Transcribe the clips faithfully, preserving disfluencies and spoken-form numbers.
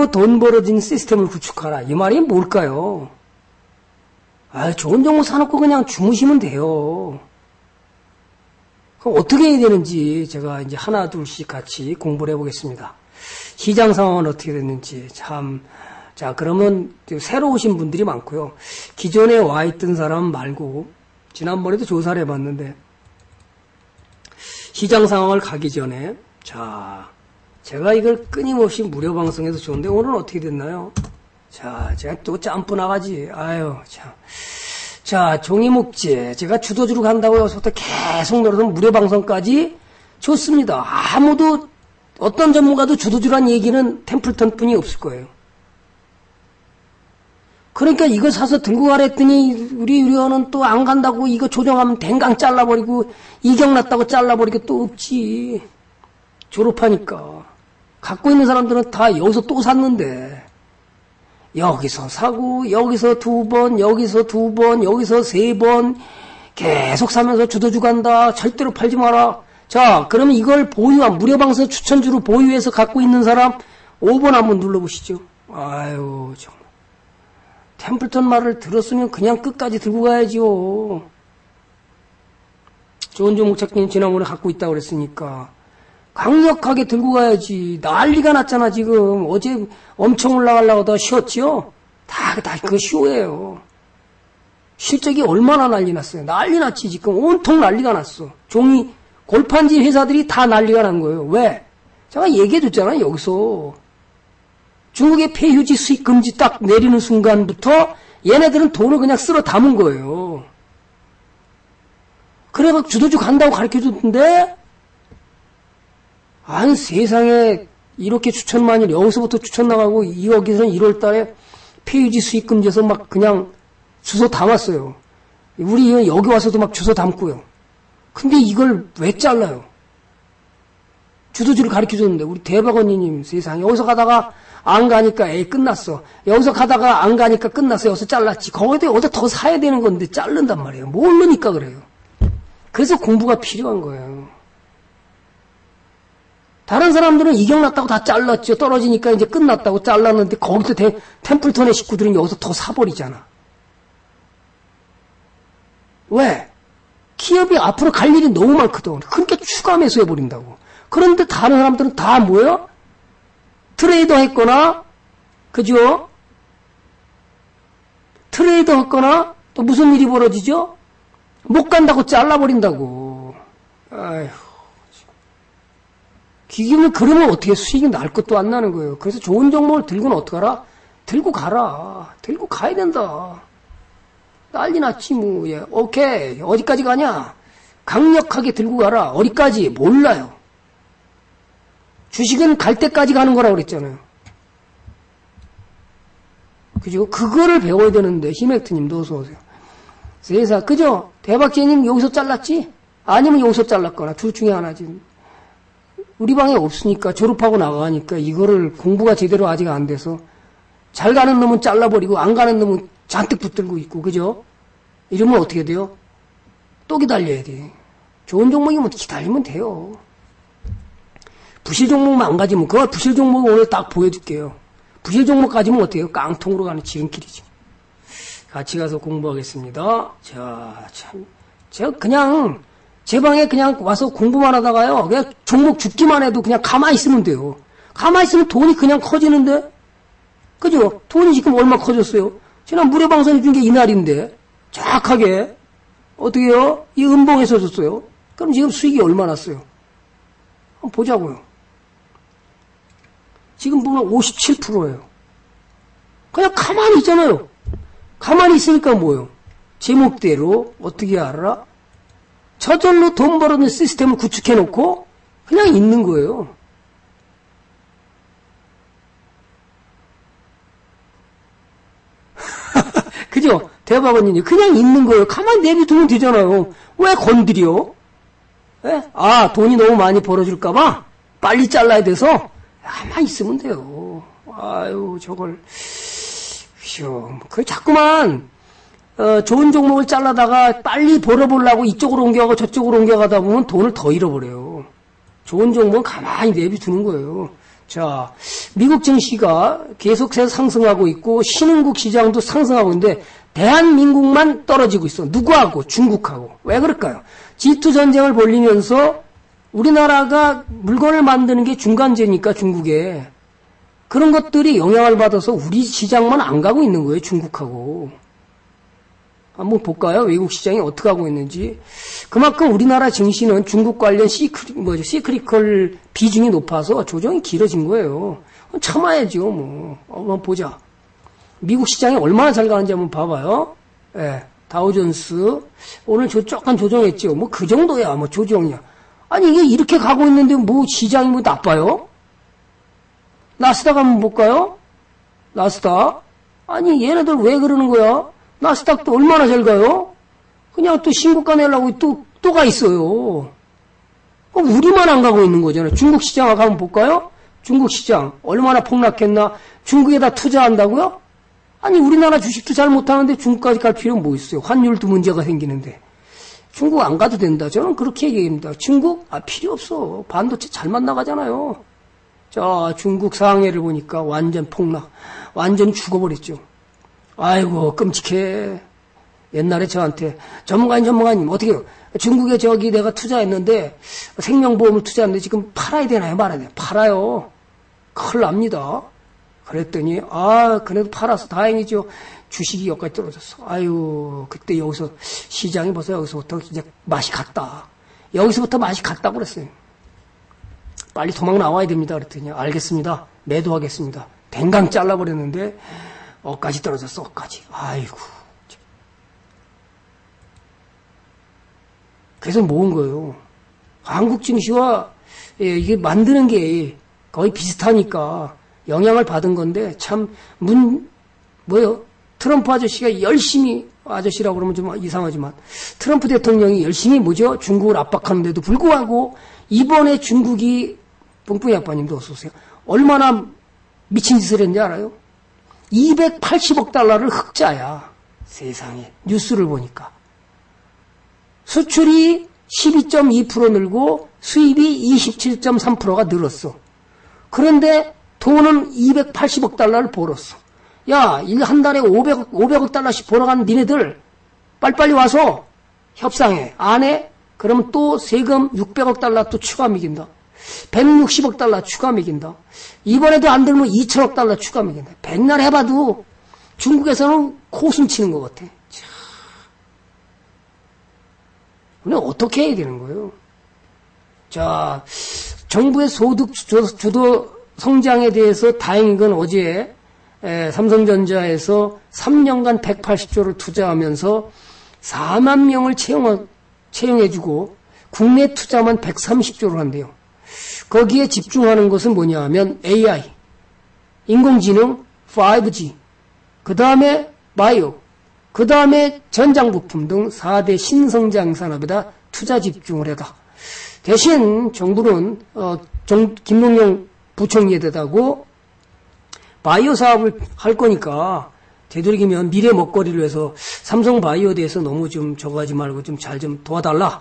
돈 벌어진 시스템을 구축하라. 이 말이 뭘까요? 아, 좋은 종목 사놓고 그냥 주무시면 돼요. 그럼 어떻게 해야 되는지 제가 이제 하나 둘씩 같이 공부를 해보겠습니다. 시장 상황은 어떻게 됐는지 참. 자, 그러면 새로 오신 분들이 많고요. 기존에 와 있던 사람 말고 지난번에도 조사를 해봤는데 시장 상황을 가기 전에 자, 제가 이걸 끊임없이 무료 방송에서 줬는데 오늘은 어떻게 됐나요? 자, 제가 또 짬뿌 나가지. 아유, 참. 자, 종이묵지. 제가 주도주로 간다고 여기서부터 계속 노려서 무료 방송까지 줬습니다. 아무도, 어떤 전문가도 주도주란 얘기는 템플턴 뿐이 없을 거예요. 그러니까 이거 사서 들고 가라 했더니 우리 의원은 또 안 간다고 이거 조정하면 댕강 잘라버리고 이경났다고 잘라버리고 또 없지. 졸업하니까. 갖고 있는 사람들은 다 여기서 또 샀는데. 여기서 사고 여기서 두 번 여기서 두 번 여기서 세 번 계속 사면서 주도주 간다. 절대로 팔지 마라. 자, 그러면 이걸 보유한 무료방송 추천주로 보유해서 갖고 있는 사람 오 번 한번 눌러보시죠. 아유 정말 템플턴 말을 들었으면 그냥 끝까지 들고 가야지요. 좋은 종목 찾기는 지난번에 갖고 있다고 그랬으니까 강력하게 들고 가야지. 난리가 났잖아 지금. 어제 엄청 올라가려고 하다가 쉬었지요? 다, 다 그거 쇼예요. 실적이 얼마나 난리 났어요. 난리 났지 지금. 온통 난리가 났어. 종이 골판지 회사들이 다 난리가 난 거예요. 왜? 제가 얘기해줬잖아요 여기서. 중국의 폐휴지 수입 금지 딱 내리는 순간부터 얘네들은 돈을 그냥 쓸어 담은 거예요. 그래서 주도주 간다고 가르쳐줬는데 아니 세상에 이렇게 추천만이 여기서부터 추천 나가고 여기서는 일월 달에 폐유지 수익 금지에서 막 그냥 주소 담았어요. 우리 여기 와서도 막 주소 담고요. 근데 이걸 왜 잘라요? 주도주를 가르쳐줬는데 우리 대박언니님 세상에 여기서 가다가 안 가니까 에이 끝났어. 여기서 가다가 안 가니까 끝났어. 여기서 잘랐지. 거기다 어디다 더 사야 되는 건데 자른단 말이에요. 모르니까 그래요. 그래서 공부가 필요한 거예요. 다른 사람들은 이경났다고 다 잘랐죠. 떨어지니까 이제 끝났다고 잘랐는데 거기서 대, 템플턴의 식구들은 여기서 더 사버리잖아. 왜? 기업이 앞으로 갈 일이 너무 많거든. 그러니까 추가 매수해버린다고. 그런데 다른 사람들은 다 뭐예요? 트레이더 했거나, 그죠? 트레이더 했거나, 또 무슨 일이 벌어지죠? 못 간다고 잘라버린다고. 아휴. 기기는 그러면 어떻게 수익이 날 것도 안 나는 거예요. 그래서 좋은 종목을 들고는 어떡하라? 들고 가라. 들고 가야 된다. 난리 났지 뭐. 예. 오케이. 어디까지 가냐? 강력하게 들고 가라. 어디까지? 몰라요. 주식은 갈 때까지 가는 거라고 그랬잖아요. 그죠? 그거를 배워야 되는데 히맥트님도 어서 오세요. 세상 그죠? 대박제님 여기서 잘랐지? 아니면 여기서 잘랐거나 둘 중에 하나지. 우리 방에 없으니까 졸업하고 나가니까 이거를 공부가 제대로 아직 안 돼서 잘 가는 놈은 잘라버리고 안 가는 놈은 잔뜩 붙들고 있고 그죠? 이러면 어떻게 돼요? 또 기다려야 돼. 좋은 종목이면 기다리면 돼요. 부실 종목만 안 가지면 그걸 부실 종목 오늘 딱 보여줄게요. 부실 종목 가지면 어때요? 깡통으로 가는 지름길이지. 같이 가서 공부하겠습니다. 자, 참 제가 그냥 제 방에 그냥 와서 공부만 하다가요. 그냥 종목 죽기만 해도 그냥 가만히 있으면 돼요. 가만히 있으면 돈이 그냥 커지는데? 그죠? 돈이 지금 얼마 커졌어요? 지난 무료방송해 준 게 이날인데. 정확하게. 어떻게 해요? 이 음봉에서 줬어요. 그럼 지금 수익이 얼마 났어요? 한번 보자고요. 지금 보면 오십칠 퍼센트예요. 그냥 가만히 있잖아요. 가만히 있으니까 뭐예요? 제목대로 어떻게 알아? 저절로 돈 벌어는 시스템을 구축해놓고 그냥 있는 거예요. 그죠? 대박언니 그냥 있는 거예요. 가만히 내비두면 되잖아요. 왜 건드려? 에? 아 돈이 너무 많이 벌어질까봐 빨리 잘라야 돼서 가만히 있으면 돼요. 아유 저걸 휴, 그 자꾸만 어, 좋은 종목을 잘라다가 빨리 벌어보려고 이쪽으로 옮겨가고 저쪽으로 옮겨가다 보면 돈을 더 잃어버려요. 좋은 종목은 가만히 내비두는 거예요. 자, 미국 증시가 계속해서 상승하고 있고 신흥국 시장도 상승하고 있는데 대한민국만 떨어지고 있어. 누구하고? 중국하고. 왜 그럴까요? 지투 전쟁을 벌리면서 우리나라가 물건을 만드는 게 중간재니까 중국에 그런 것들이 영향을 받아서 우리 시장만 안 가고 있는 거예요. 중국하고. 한번 볼까요? 외국 시장이 어떻게 하고 있는지. 그만큼 우리나라 증시는 중국 관련 시크리, 뭐죠? 시크리컬 비중이 높아서 조정이 길어진 거예요. 참아야죠, 뭐. 한번 보자. 미국 시장이 얼마나 잘 가는지 한번 봐봐요. 예. 다우존스. 오늘 저 조금 조정했죠. 뭐 그 정도야, 뭐 조정이야. 아니, 이게 이렇게 가고 있는데 뭐 시장이 뭐 나빠요? 나스닥 한번 볼까요? 나스닥. 아니, 얘네들 왜 그러는 거야? 나스닥도 얼마나 잘 가요? 그냥 또 신고가 내려고 또, 또 가 있어요. 우리만 안 가고 있는 거잖아요. 중국 시장 한번 볼까요? 중국 시장. 얼마나 폭락했나? 중국에다 투자한다고요? 아니, 우리나라 주식도 잘 못하는데 중국까지 갈 필요는 뭐 있어요? 환율도 문제가 생기는데. 중국 안 가도 된다. 저는 그렇게 얘기합니다. 중국? 아, 필요 없어. 반도체 잘만 나가잖아요. 자, 중국 상해를 보니까 완전 폭락. 완전 죽어버렸죠. 아이고, 끔찍해. 옛날에 저한테, 전문가님, 전문가님, 어떻게요? 중국에 저기 내가 투자했는데, 생명보험을 투자했는데 지금 팔아야 되나요? 말아야 되나요? 팔아요. 큰일 납니다. 그랬더니, 아, 그래도 팔아서 다행이죠. 주식이 여기까지 떨어졌어. 아유, 그때 여기서, 시장이 벌써 여기서부터 이제 맛이 갔다. 여기서부터 맛이 갔다고 그랬어요. 빨리 도망 나와야 됩니다. 그랬더니, 알겠습니다. 매도하겠습니다. 댕강 잘라버렸는데, 어까지 떨어졌어, 어까지. 아이고. 그래서 모은 거예요. 한국 증시와 예, 이게 만드는 게 거의 비슷하니까 영향을 받은 건데, 참, 문, 뭐요? 트럼프 아저씨가 열심히, 아저씨라고 그러면 좀 이상하지만, 트럼프 대통령이 열심히 뭐죠? 중국을 압박하는데도 불구하고, 이번에 중국이, 뿡뿡이 아빠님도 어서오세요. 얼마나 미친 짓을 했는지 알아요? 이백팔십억 달러를 흑자야. 세상에. 뉴스를 보니까. 수출이 십이 점 이 퍼센트 늘고 수입이 이십칠 점 삼 퍼센트가 늘었어. 그런데 돈은 이백팔십억 달러를 벌었어. 야, 일 한 달에 오백억, 오백억 달러씩 벌어간 니네들 빨리빨리 와서 협상해. 안 해? 그러면 또 세금 육백억 달러 또 추가 매긴다. 백육십억 달러 추가 매긴다. 이번에도 안 들면 이천억 달러 추가 매긴다. 백날 해봐도 중국에서는 코숨 치는 것 같아. 근데 어떻게 해야 되는 거예요? 자, 정부의 소득 주도 성장에 대해서 다행인 건 어제 에, 삼성전자에서 삼 년간 백팔십조를 투자하면서 사만 명을 채용, 채용해주고 국내 투자만 백삼십조를 한대요. 거기에 집중하는 것은 뭐냐 하면 에이아이, 인공지능, 파이브지, 그 다음에 바이오, 그 다음에 전장부품 등 사 대 신성장 산업에다 투자 집중을 해다. 대신 정부는 어, 정, 김동영 부총리에다고 바이오 사업을 할 거니까 되도록이면 미래 먹거리를 위해서 삼성 바이오에 대해서 너무 좀 저거 하지 말고 좀 잘 좀 도와달라.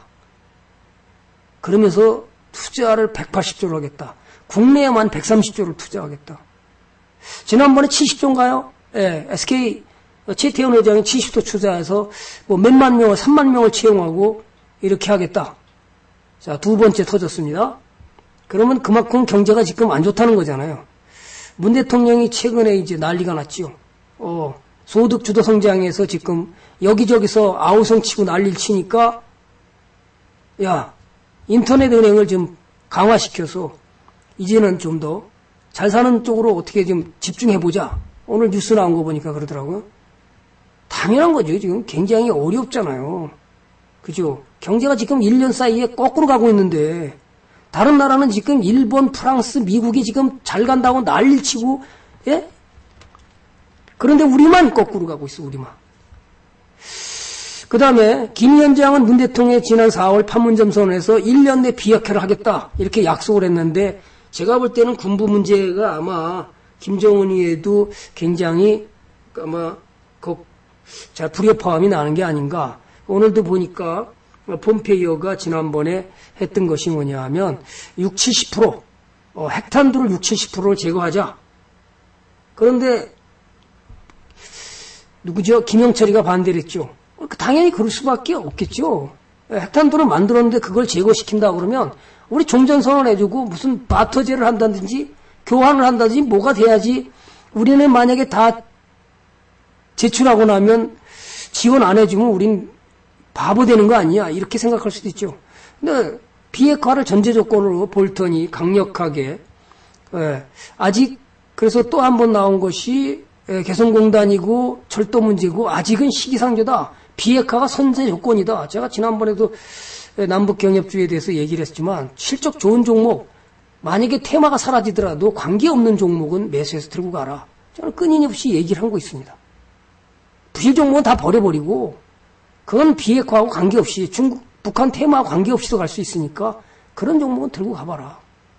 그러면서 투자를 백팔십조를 하겠다. 국내에만 백삼십조를 투자하겠다. 지난번에 칠십조인가요? 예, 에스케이 최태원 회장이 칠십조 투자해서 뭐 몇만 명을, 삼만 명을 채용하고 이렇게 하겠다. 자, 두 번째 터졌습니다. 그러면 그만큼 경제가 지금 안 좋다는 거잖아요. 문 대통령이 최근에 이제 난리가 났지요. 어, 소득 주도 성장에서 지금 여기저기서 아우성 치고 난리를 치니까, 야, 인터넷 은행을 좀 강화시켜서 이제는 좀 더 잘 사는 쪽으로 어떻게 좀 집중해보자. 오늘 뉴스 나온 거 보니까 그러더라고요. 당연한 거죠. 지금 굉장히 어렵잖아요. 그죠? 경제가 지금 일 년 사이에 거꾸로 가고 있는데, 다른 나라는 지금 일본, 프랑스, 미국이 지금 잘 간다고 난리를 치고, 예? 그런데 우리만 거꾸로 가고 있어, 우리만. 그 다음에 김 위원장은 문 대통령이 지난 사월 판문점 선언에서 일 년 내 비핵화를 하겠다 이렇게 약속을 했는데, 제가 볼 때는 군부 문제가 아마 김정은이에도 굉장히 아마 그 잘 불협화음이 나는 게 아닌가. 오늘도 보니까 폼페이오가 지난번에 했던 것이 뭐냐 하면 육십, 칠십 퍼센트 어, 핵탄두를 육십, 칠십 퍼센트를 제거하자. 그런데 누구죠? 김영철이가 반대를 했죠. 당연히 그럴 수밖에 없겠죠. 핵탄두를 만들었는데 그걸 제거시킨다 그러면 우리 종전선언 해주고 무슨 바터제를 한다든지 교환을 한다든지 뭐가 돼야지. 우리는 만약에 다 제출하고 나면 지원 안 해주면 우린 바보 되는 거 아니야. 이렇게 생각할 수도 있죠. 근데 비핵화를 전제 조건으로 볼턴이 강력하게 예, 아직 그래서 또 한 번 나온 것이 예, 개성공단이고 철도 문제고 아직은 시기상조다. 비핵화가 선제 조건이다. 제가 지난번에도 예, 남북경협주의에 대해서 얘기를 했지만 실적 좋은 종목 만약에 테마가 사라지더라도 관계없는 종목은 매수해서 들고 가라. 저는 끊임없이 얘기를 하고 있습니다. 부실 종목은 다 버려버리고 그건 비핵화하고 관계없이 중국, 북한 테마와 관계없이도 갈 수 있으니까 그런 종목은 들고 가봐라.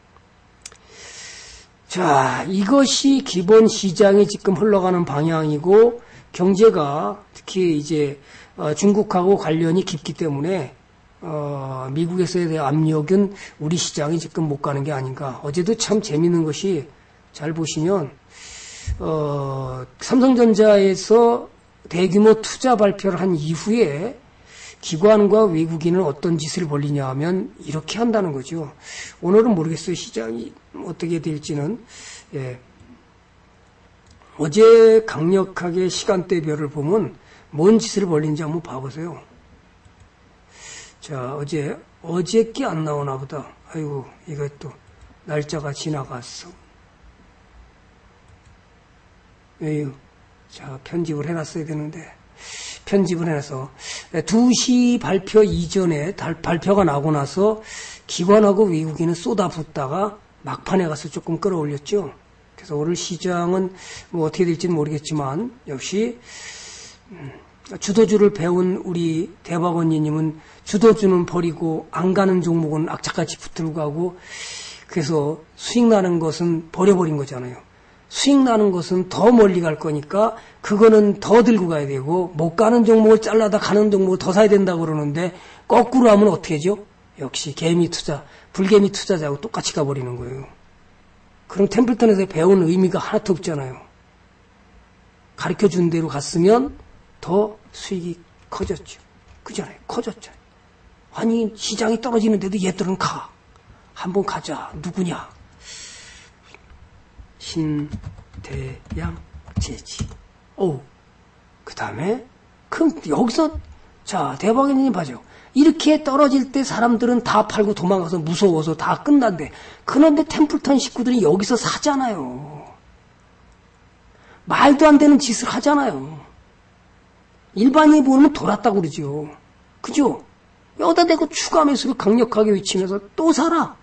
자, 이것이 기본 시장이 지금 흘러가는 방향이고 경제가 특히 이제 중국하고 관련이 깊기 때문에 어, 미국에서에 대한 압력은 우리 시장이 지금 못 가는 게 아닌가. 어제도 참 재밌는 것이 잘 보시면 어, 삼성전자에서 대규모 투자 발표를 한 이후에 기관과 외국인은 어떤 짓을 벌리냐 하면 이렇게 한다는 거죠. 오늘은 모르겠어요. 시장이 어떻게 될지는. 예. 어제 강력하게 시간대별을 보면 뭔 짓을 벌린지 한번 봐보세요. 자, 어제, 어제께 안 나오나 보다. 아이고, 이것도 날짜가 지나갔어. 에휴, 자, 편집을 해놨어야 되는데. 편집을 해놔서 두 시 발표 이전에 발표가 나고 나서 기관하고 외국인은 쏟아붓다가 막판에 가서 조금 끌어올렸죠. 그래서 오늘 시장은 뭐 어떻게 될지는 모르겠지만 역시 주도주를 배운 우리 대박언니님은 주도주는 버리고 안 가는 종목은 악착같이 붙들고 가고 그래서 수익 나는 것은 버려버린 거잖아요. 수익 나는 것은 더 멀리 갈 거니까 그거는 더 들고 가야 되고 못 가는 종목을 잘라다 가는 종목을 더 사야 된다고 그러는데 거꾸로 하면 어떻게 하죠? 역시 개미 투자, 불개미 투자자하고 똑같이 가버리는 거예요. 그럼 템플턴에서 배운 의미가 하나도 없잖아요. 가르쳐준 대로 갔으면 더 수익이 커졌죠. 그잖아요. 커졌죠. 아니 시장이 떨어지는데도 얘들은 가. 한번 가자. 누구냐? 신대양 재지. 오. 그 다음에, 그럼 여기서, 자, 대박이님 봐죠. 이렇게 떨어질 때 사람들은 다 팔고 도망가서 무서워서 다 끝난대. 그런데 템플턴 식구들이 여기서 사잖아요. 말도 안 되는 짓을 하잖아요. 일반인이 보면 돌았다고 그러죠. 그죠? 여기다 대고 추가 매수를 강력하게 외치면서 또 사라.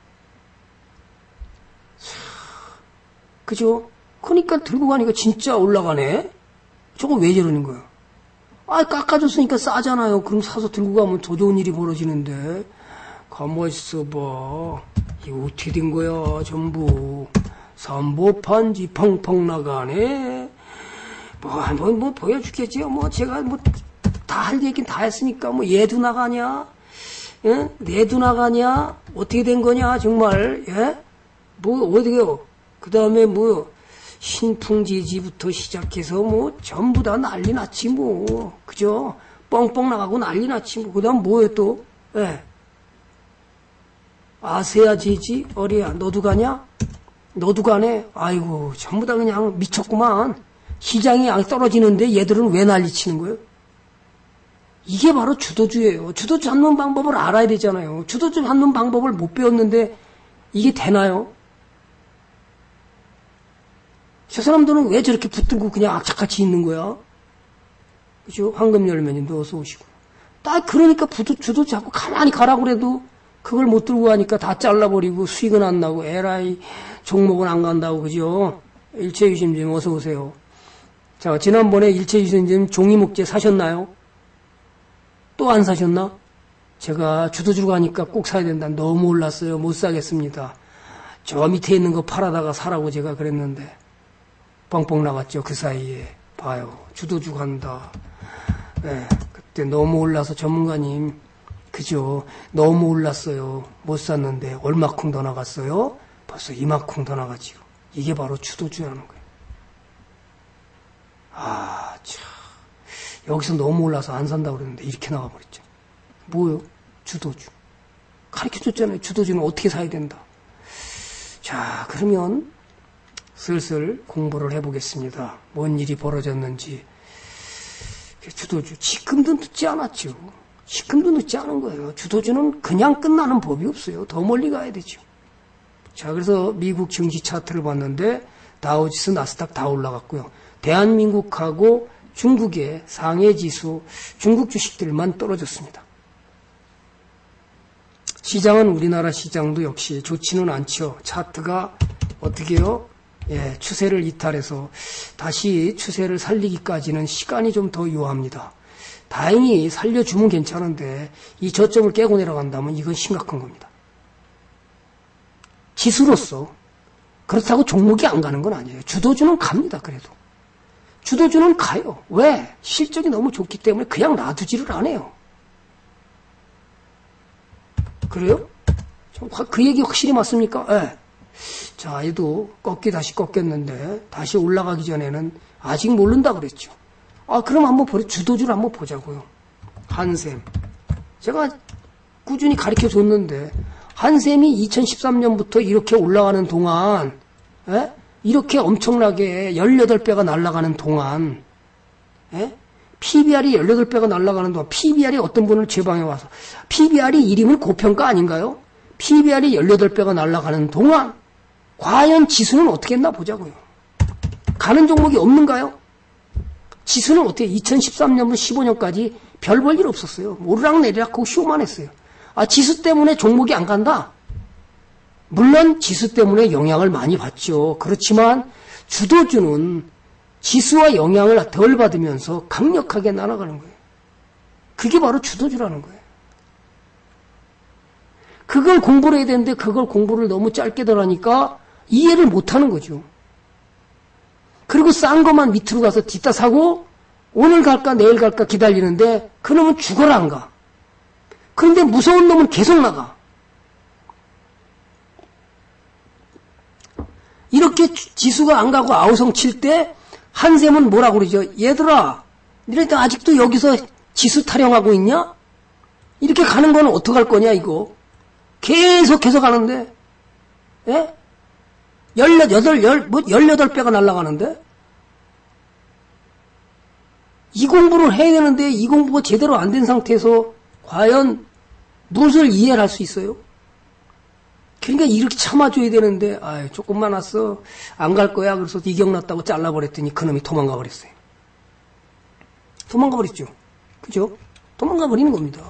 그죠? 그러니까 들고 가니까 진짜 올라가네? 저거 왜 저러는 거야? 아, 깎아줬으니까 싸잖아요. 그럼 사서 들고 가면 더 좋은 일이 벌어지는데. 가만히 있어봐. 이거 어떻게 된 거야, 전부. 삼보판지 펑펑 나가네. 뭐, 뭐, 뭐, 보여주겠지요. 뭐, 제가 뭐, 다 할 얘기는 다 했으니까, 뭐, 얘도 나가냐? 예? 내도 나가냐? 어떻게 된 거냐, 정말, 예? 뭐, 어디게요? 그 다음에 뭐, 신풍지지부터 시작해서 뭐, 전부 다 난리 났지, 뭐. 그죠? 뻥뻥 나가고 난리 났지, 뭐. 그 다음 뭐예요, 또? 예. 아세아 지지? 어리야, 너도 가냐? 너도 가네? 아이고, 전부 다 그냥 미쳤구만. 시장이 양 떨어지는데 얘들은 왜 난리치는 거예요? 이게 바로 주도주예요. 주도주 잡는 방법을 알아야 되잖아요. 주도주 잡는 방법을 못 배웠는데 이게 되나요? 저 사람들은 왜 저렇게 붙들고 그냥 악착같이 있는 거야? 그죠? 황금열매님도 어서 오시고. 딱 그러니까 부도, 주도주 잡고 가만히 가라고 그래도 그걸 못 들고 가니까 다 잘라버리고 수익은 안 나고 에라이 종목은 안 간다고. 그죠? 일체유심님 어서 오세요. 자, 지난번에 일체유심님 종이목재 사셨나요? 또 안 사셨나? 제가 주도주로 가니까 꼭 사야 된다. 너무 올랐어요. 못 사겠습니다. 저 밑에 있는 거 팔아다가 사라고 제가 그랬는데 뻥뻥 나갔죠. 그 사이에. 봐요. 주도주 간다. 네, 그때 너무 올라서 전문가님, 그죠? 너무 올랐어요. 못 샀는데 얼마큼 더 나갔어요? 벌써 이만큼 더 나가지요. 이게 바로 주도주라는 거예요. 아, 참. 여기서 너무 올라서 안 산다고 그랬는데 이렇게 나가버렸죠. 뭐요? 주도주. 가르쳐줬잖아요. 주도주는 어떻게 사야 된다. 자, 그러면 슬슬 공부를 해보겠습니다. 뭔 일이 벌어졌는지. 주도주, 지금도 늦지 않았죠. 지금도 늦지 않은 거예요. 주도주는 그냥 끝나는 법이 없어요. 더 멀리 가야 되죠. 자, 그래서 미국 증시 차트를 봤는데 다우지수, 나스닥 다 올라갔고요. 대한민국하고 중국의 상해지수, 중국 주식들만 떨어졌습니다. 시장은 우리나라 시장도 역시 좋지는 않죠. 차트가 어떻게 해요? 예, 추세를 이탈해서 다시 추세를 살리기까지는 시간이 좀 더 요합니다. 다행히 살려주면 괜찮은데 이 저점을 깨고 내려간다면 이건 심각한 겁니다. 지수로서 그렇다고 종목이 안 가는 건 아니에요. 주도주는 갑니다. 그래도 주도주는 가요. 왜? 실적이 너무 좋기 때문에 그냥 놔두지를 않아요. 그래요? 그 얘기 확실히 맞습니까? 네. 자, 얘도 꺾기 다시 꺾였는데 다시 올라가기 전에는 아직 모른다 그랬죠. 아, 그럼 한번 보래. 주도주를 한번 보자고요. 한샘. 제가 꾸준히 가르쳐 줬는데 한샘이 이천십삼 년부터 이렇게 올라가는 동안, 에? 이렇게 엄청나게 열여덟 배가 날아가는 동안, 에? 피비알이 열여덟 배가 날아가는 동안, 피비알이 어떤 분을 제 방에 와서, 피비알이 일이면 고평가 아닌가요? 피비알이 열여덟 배가 날아가는 동안, 과연 지수는 어떻게 했나 보자고요. 가는 종목이 없는가요? 지수는 어떻게, 이천십삼 년부터 십오 년까지 별 볼 일 없었어요. 오르락내리락 하고 쇼만 했어요. 아, 지수 때문에 종목이 안 간다? 물론 지수 때문에 영향을 많이 받죠. 그렇지만 주도주는 지수와 영향을 덜 받으면서 강력하게 날아가는 거예요. 그게 바로 주도주라는 거예요. 그걸 공부를 해야 되는데 그걸 공부를 너무 짧게들 하니까 이해를 못하는 거죠. 그리고 싼 것만 밑으로 가서 뒤따 사고 오늘 갈까 내일 갈까 기다리는데 그놈은 죽어라 안 가. 그런데 무서운 놈은 계속 나가. 이렇게 지수가 안 가고 아우성 칠 때 한샘은 뭐라고 그러죠? 얘들아, 니네들 아직도 여기서 지수 타령하고 있냐? 이렇게 가는 건 어떡할 거냐 이거. 계속 계속 가는데, 예? 열여덟, 열, 뭐, 열여덟 배가 날아가는데? 이 공부를 해야 되는데, 이 공부가 제대로 안 된 상태에서, 과연, 무엇을 이해를 할 수 있어요? 그러니까 이렇게 참아줘야 되는데, 아이, 조금만 왔어. 안 갈 거야. 그래서 이경났다고 잘라버렸더니 그놈이 도망가 버렸어요. 도망가 버렸죠. 그죠? 도망가 버리는 겁니다.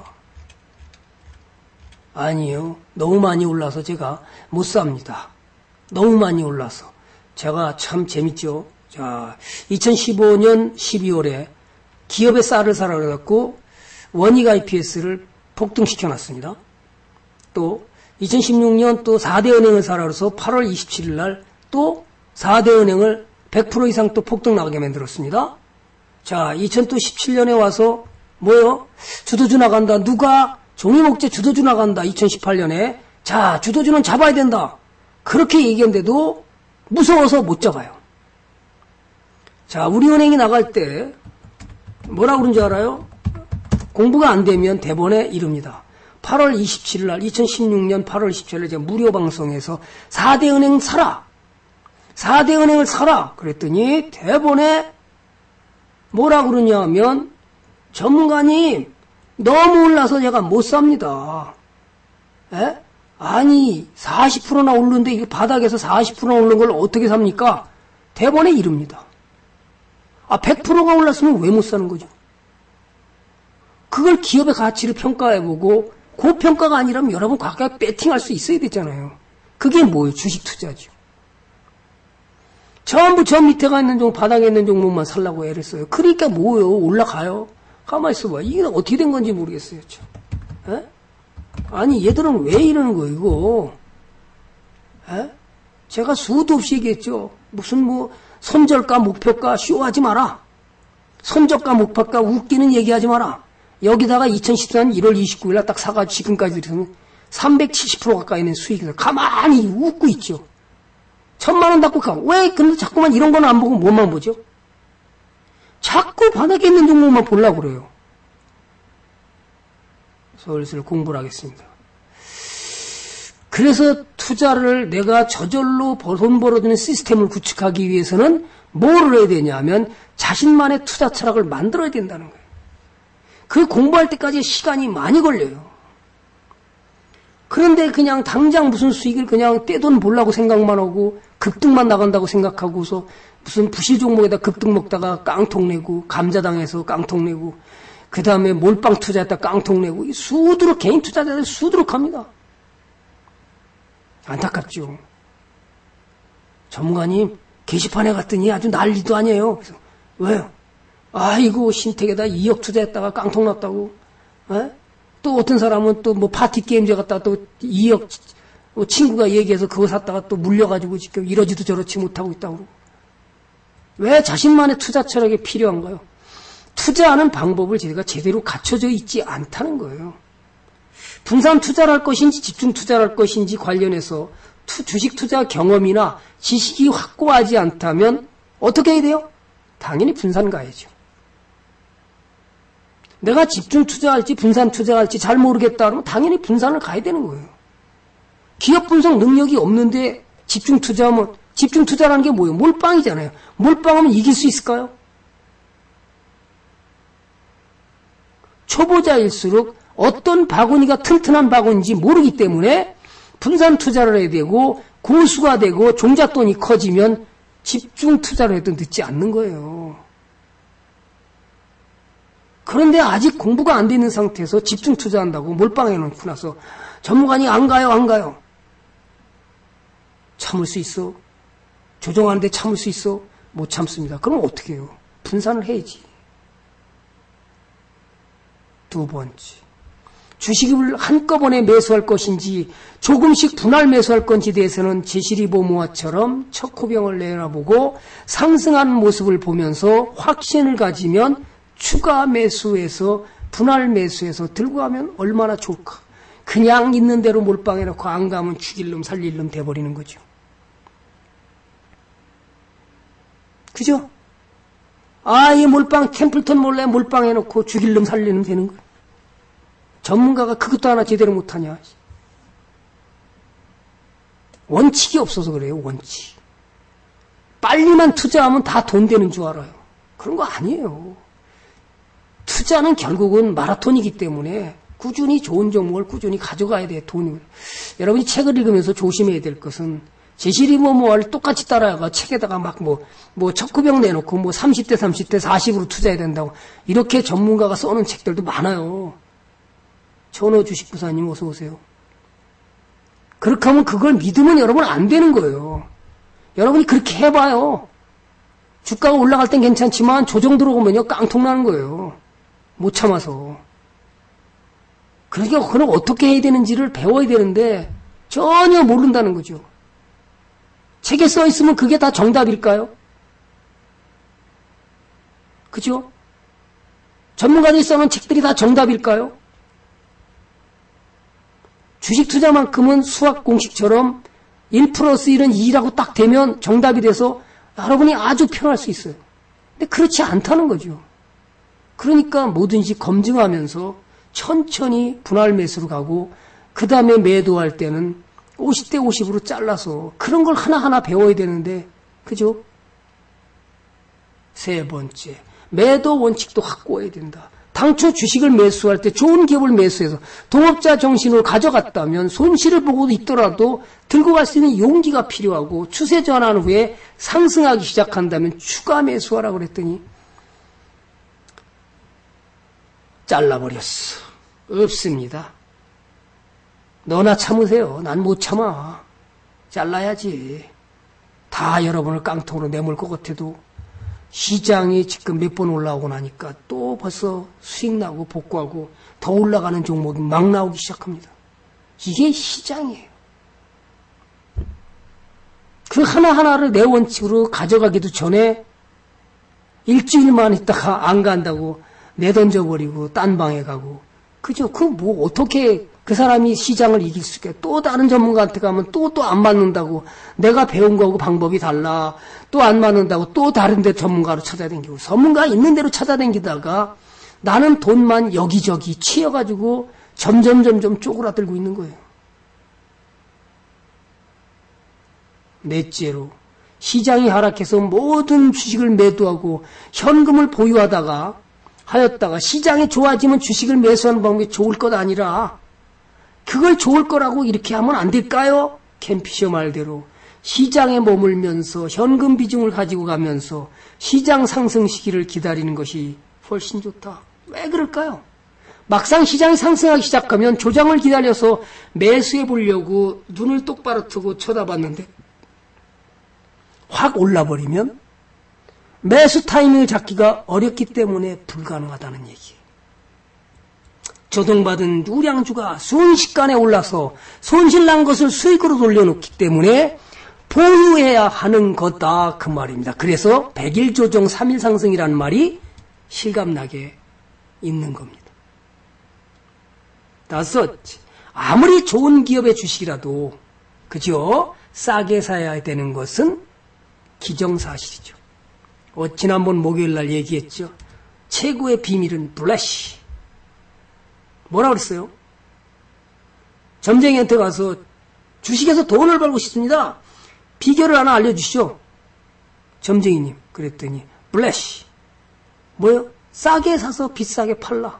아니에요. 너무 많이 올라서 제가 못 삽니다. 너무 많이 올라서. 제가 참 재밌죠. 자, 이천십오 년 십이월에 기업의 쌀을 사라 그래갖고 원익 아이피에스를 폭등시켜 놨습니다. 또 이천십육 년 또 사 대 은행을 사라 그래서 팔월 이십칠일 날 또 사 대 은행을 백 퍼센트 이상 또 폭등 나가게 만들었습니다. 자, 이천십칠 년에 와서 뭐요? 주도주 나간다. 누가? 종이목재 주도주 나간다. 이천십팔 년에. 자, 주도주는 잡아야 된다. 그렇게 얘기했는데도 무서워서 못 잡아요. 자, 우리은행이 나갈 때 뭐라고 그런 줄 알아요? 공부가 안 되면 대본에 이릅니다. 팔월 이십칠일 날, 이천십육 년 팔월 이십칠일 날 제가 무료 방송에서 사 대 은행 사라. 사 대 은행을 사라. 그랬더니 대본에 뭐라고 그러냐면 전문가님 너무 올라서 제가 못 삽니다. 에? 아니 사십 퍼센트나 오르는데 이 바닥에서 사십 퍼센트나 오르는 걸 어떻게 삽니까? 대본에 이릅니다. 아, 백 퍼센트가 올랐으면 왜 못 사는 거죠? 그걸 기업의 가치를 평가해보고 고평가가 아니라면 여러분 과거에 배팅할 수 있어야 되잖아요. 그게 뭐예요? 주식 투자죠. 전부 저 밑에가 있는 종목, 바닥에 있는 종목만 살라고 애를 써요. 그러니까 뭐예요? 올라가요. 가만히 있어봐. 이게 어떻게 된 건지 모르겠어요. 참. 에? 아니 얘들은 왜 이러는 거예요 이거? 에? 제가 수도 없이 얘기했죠. 무슨 뭐 선절가 목표가 쇼하지 마라. 선저가 목표가 웃기는 얘기하지 마라. 여기다가 이천십사 년 일월 이십구일 날 딱 사가지고 지금까지 들으면 삼백칠십 퍼센트 가까이 있는 수익을 가만히 웃고 있죠. 천만 원 받고 가. 왜 근데 자꾸만 이런 거는 안 보고 뭐만 보죠? 자꾸 바닥에 있는 종목만 보려고 그래요. 슬슬 공부를 하겠습니다. 그래서 투자를 내가 저절로 돈 벌어주는 시스템을 구축하기 위해서는 뭐를 해야 되냐면 자신만의 투자 철학을 만들어야 된다는 거예요. 그 공부할 때까지 시간이 많이 걸려요. 그런데 그냥 당장 무슨 수익을 그냥 떼돈 보려고 생각만 하고 급등만 나간다고 생각하고서 무슨 부실 종목에다 급등 먹다가 깡통 내고 감자당해서 깡통 내고 그 다음에 몰빵 투자했다 깡통 내고 수두룩 개인 투자자들 수두룩 합니다. 안타깝죠. 전문가님 게시판에 갔더니 아주 난리도 아니에요. 그래서 왜요? 아이고 신택에다 이억 투자했다가 깡통 났다고. 에? 또 어떤 사람은 또 뭐 파티 게임즈 갔다가 또 이억 친구가 얘기해서 그거 샀다가 또 물려가지고 지금 이러지도 저러지 못하고 있다고. 왜 자신만의 투자 철학이 필요한가요? 투자하는 방법을 제가 제대로 갖춰져 있지 않다는 거예요. 분산 투자를 할 것인지 집중 투자를 할 것인지 관련해서 투, 주식 투자 경험이나 지식이 확고하지 않다면 어떻게 해야 돼요? 당연히 분산 가야죠. 내가 집중 투자할지 분산 투자할지 잘 모르겠다 그러면 당연히 분산을 가야 되는 거예요. 기업 분석 능력이 없는데 집중 투자하면 집중 투자라는 게 뭐예요? 몰빵이잖아요. 몰빵하면 이길 수 있을까요? 초보자일수록 어떤 바구니가 튼튼한 바구니인지 모르기 때문에 분산 투자를 해야 되고 고수가 되고 종잣돈이 커지면 집중 투자를 해도 늦지 않는 거예요. 그런데 아직 공부가 안 돼 있는 상태에서 집중 투자한다고 몰빵해 놓고 나서 전문가니 안 가요, 안 가요. 참을 수 있어. 조정하는데 참을 수 있어. 못 참습니다. 그럼 어떻게 해요? 분산을 해야지. 두 번째. 주식을 한꺼번에 매수할 것인지 조금씩 분할 매수할 건지에 대해서는 제시리보모아처럼 척호병을 내려보고 상승하는 모습을 보면서 확신을 가지면 추가 매수해서 분할 매수해서 들고 가면 얼마나 좋을까. 그냥 있는 대로 몰빵해놓고 안 가면 죽일 놈 살릴 놈 돼버리는 거죠. 그죠? 아, 이 몰빵 템플턴 몰래 몰빵해놓고 죽일 놈 살릴 놈 되는 거예요. 전문가가 그것도 하나 제대로 못하냐. 원칙이 없어서 그래요. 원칙. 빨리만 투자하면 다 돈 되는 줄 알아요. 그런 거 아니에요. 투자는 결국은 마라톤이기 때문에 꾸준히 좋은 종목을 꾸준히 가져가야 돼요. 돈을. 여러분이 책을 읽으면서 조심해야 될 것은 제시리모모를 똑같이 따라가 책에다가 막 뭐 뭐 척구병 내놓고 뭐 삼십 대 삼십 대 사십으로 투자해야 된다고 이렇게 전문가가 써놓은 책들도 많아요. 전호 주식부사님 어서 오세요. 그렇게 하면 그걸 믿으면 여러분 안 되는 거예요. 여러분이 그렇게 해봐요. 주가가 올라갈 땐 괜찮지만 조정 들어오면요 깡통 나는 거예요. 못 참아서. 그러니까 그럼 어떻게 해야 되는지를 배워야 되는데 전혀 모른다는 거죠. 책에 써 있으면 그게 다 정답일까요? 그죠? 전문가들이 써놓은 책들이 다 정답일까요? 주식 투자만큼은 수학 공식처럼 일 플러스 일은 이라고 딱 되면 정답이 돼서 여러분이 아주 편할 수 있어요. 근데 그렇지 않다는 거죠. 그러니까 뭐든지 검증하면서 천천히 분할 매수로 가고 그 다음에 매도할 때는 오십 대 오십으로 잘라서 그런 걸 하나하나 배워야 되는데 그죠? 세 번째, 매도 원칙도 확고해야 된다. 당초 주식을 매수할 때 좋은 기업을 매수해서 동업자 정신으로 가져갔다면 손실을 보고 있더라도 들고 갈 수 있는 용기가 필요하고 추세 전환 후에 상승하기 시작한다면 추가 매수하라고 그랬더니 잘라버렸어. 없습니다. 너나 참으세요. 난 못 참아. 잘라야지. 다 여러분을 깡통으로 내몰 것 같아도 시장이 지금 몇 번 올라오고 나니까 또 벌써 수익 나고 복구하고 더 올라가는 종목이 막 나오기 시작합니다. 이게 시장이에요. 그 하나하나를 내 원칙으로 가져가기도 전에 일주일만 있다가 안 간다고 내던져버리고 딴 방에 가고 그죠? 그 뭐 어떻게 그 사람이 시장을 이길 수 있게 또 다른 전문가한테 가면 또 또 안 맞는다고 내가 배운 거하고 방법이 달라 또 안 맞는다고 또 다른 데 전문가로 찾아다니고 전문가 있는 대로 찾아다니다가 나는 돈만 여기저기 치여가지고 점점 점점 쪼그라들고 있는 거예요. 넷째로 시장이 하락해서 모든 주식을 매도하고 현금을 보유하다가 하였다가 시장이 좋아지면 주식을 매수하는 방법이 좋을 것 아니라 그걸 좋을 거라고 이렇게 하면 안 될까요? 캠피셔 말대로 시장에 머물면서 현금 비중을 가지고 가면서 시장 상승 시기를 기다리는 것이 훨씬 좋다. 왜 그럴까요? 막상 시장이 상승하기 시작하면 조정을 기다려서 매수해 보려고 눈을 똑바로 뜨고 쳐다봤는데 확 올라버리면 매수 타이밍을 잡기가 어렵기 때문에 불가능하다는 얘기예요. 조정받은 우량주가 순식간에 올라서 손실난 것을 수익으로 돌려놓기 때문에 보유해야 하는 거다 그 말입니다. 그래서 백 일 조정 삼 일 상승이라는 말이 실감나게 있는 겁니다. 다섯, 아무리 좋은 기업의 주식이라도 그죠? 싸게 사야 되는 것은 기정사실이죠. 어, 지난번 목요일 날 얘기했죠. 최고의 비밀은 블래시. 뭐라 그랬어요? 점쟁이한테 가서 주식에서 돈을 벌고 싶습니다. 비결을 하나 알려주시오. 점쟁이님. 그랬더니 블래시. 뭐요? 싸게 사서 비싸게 팔라.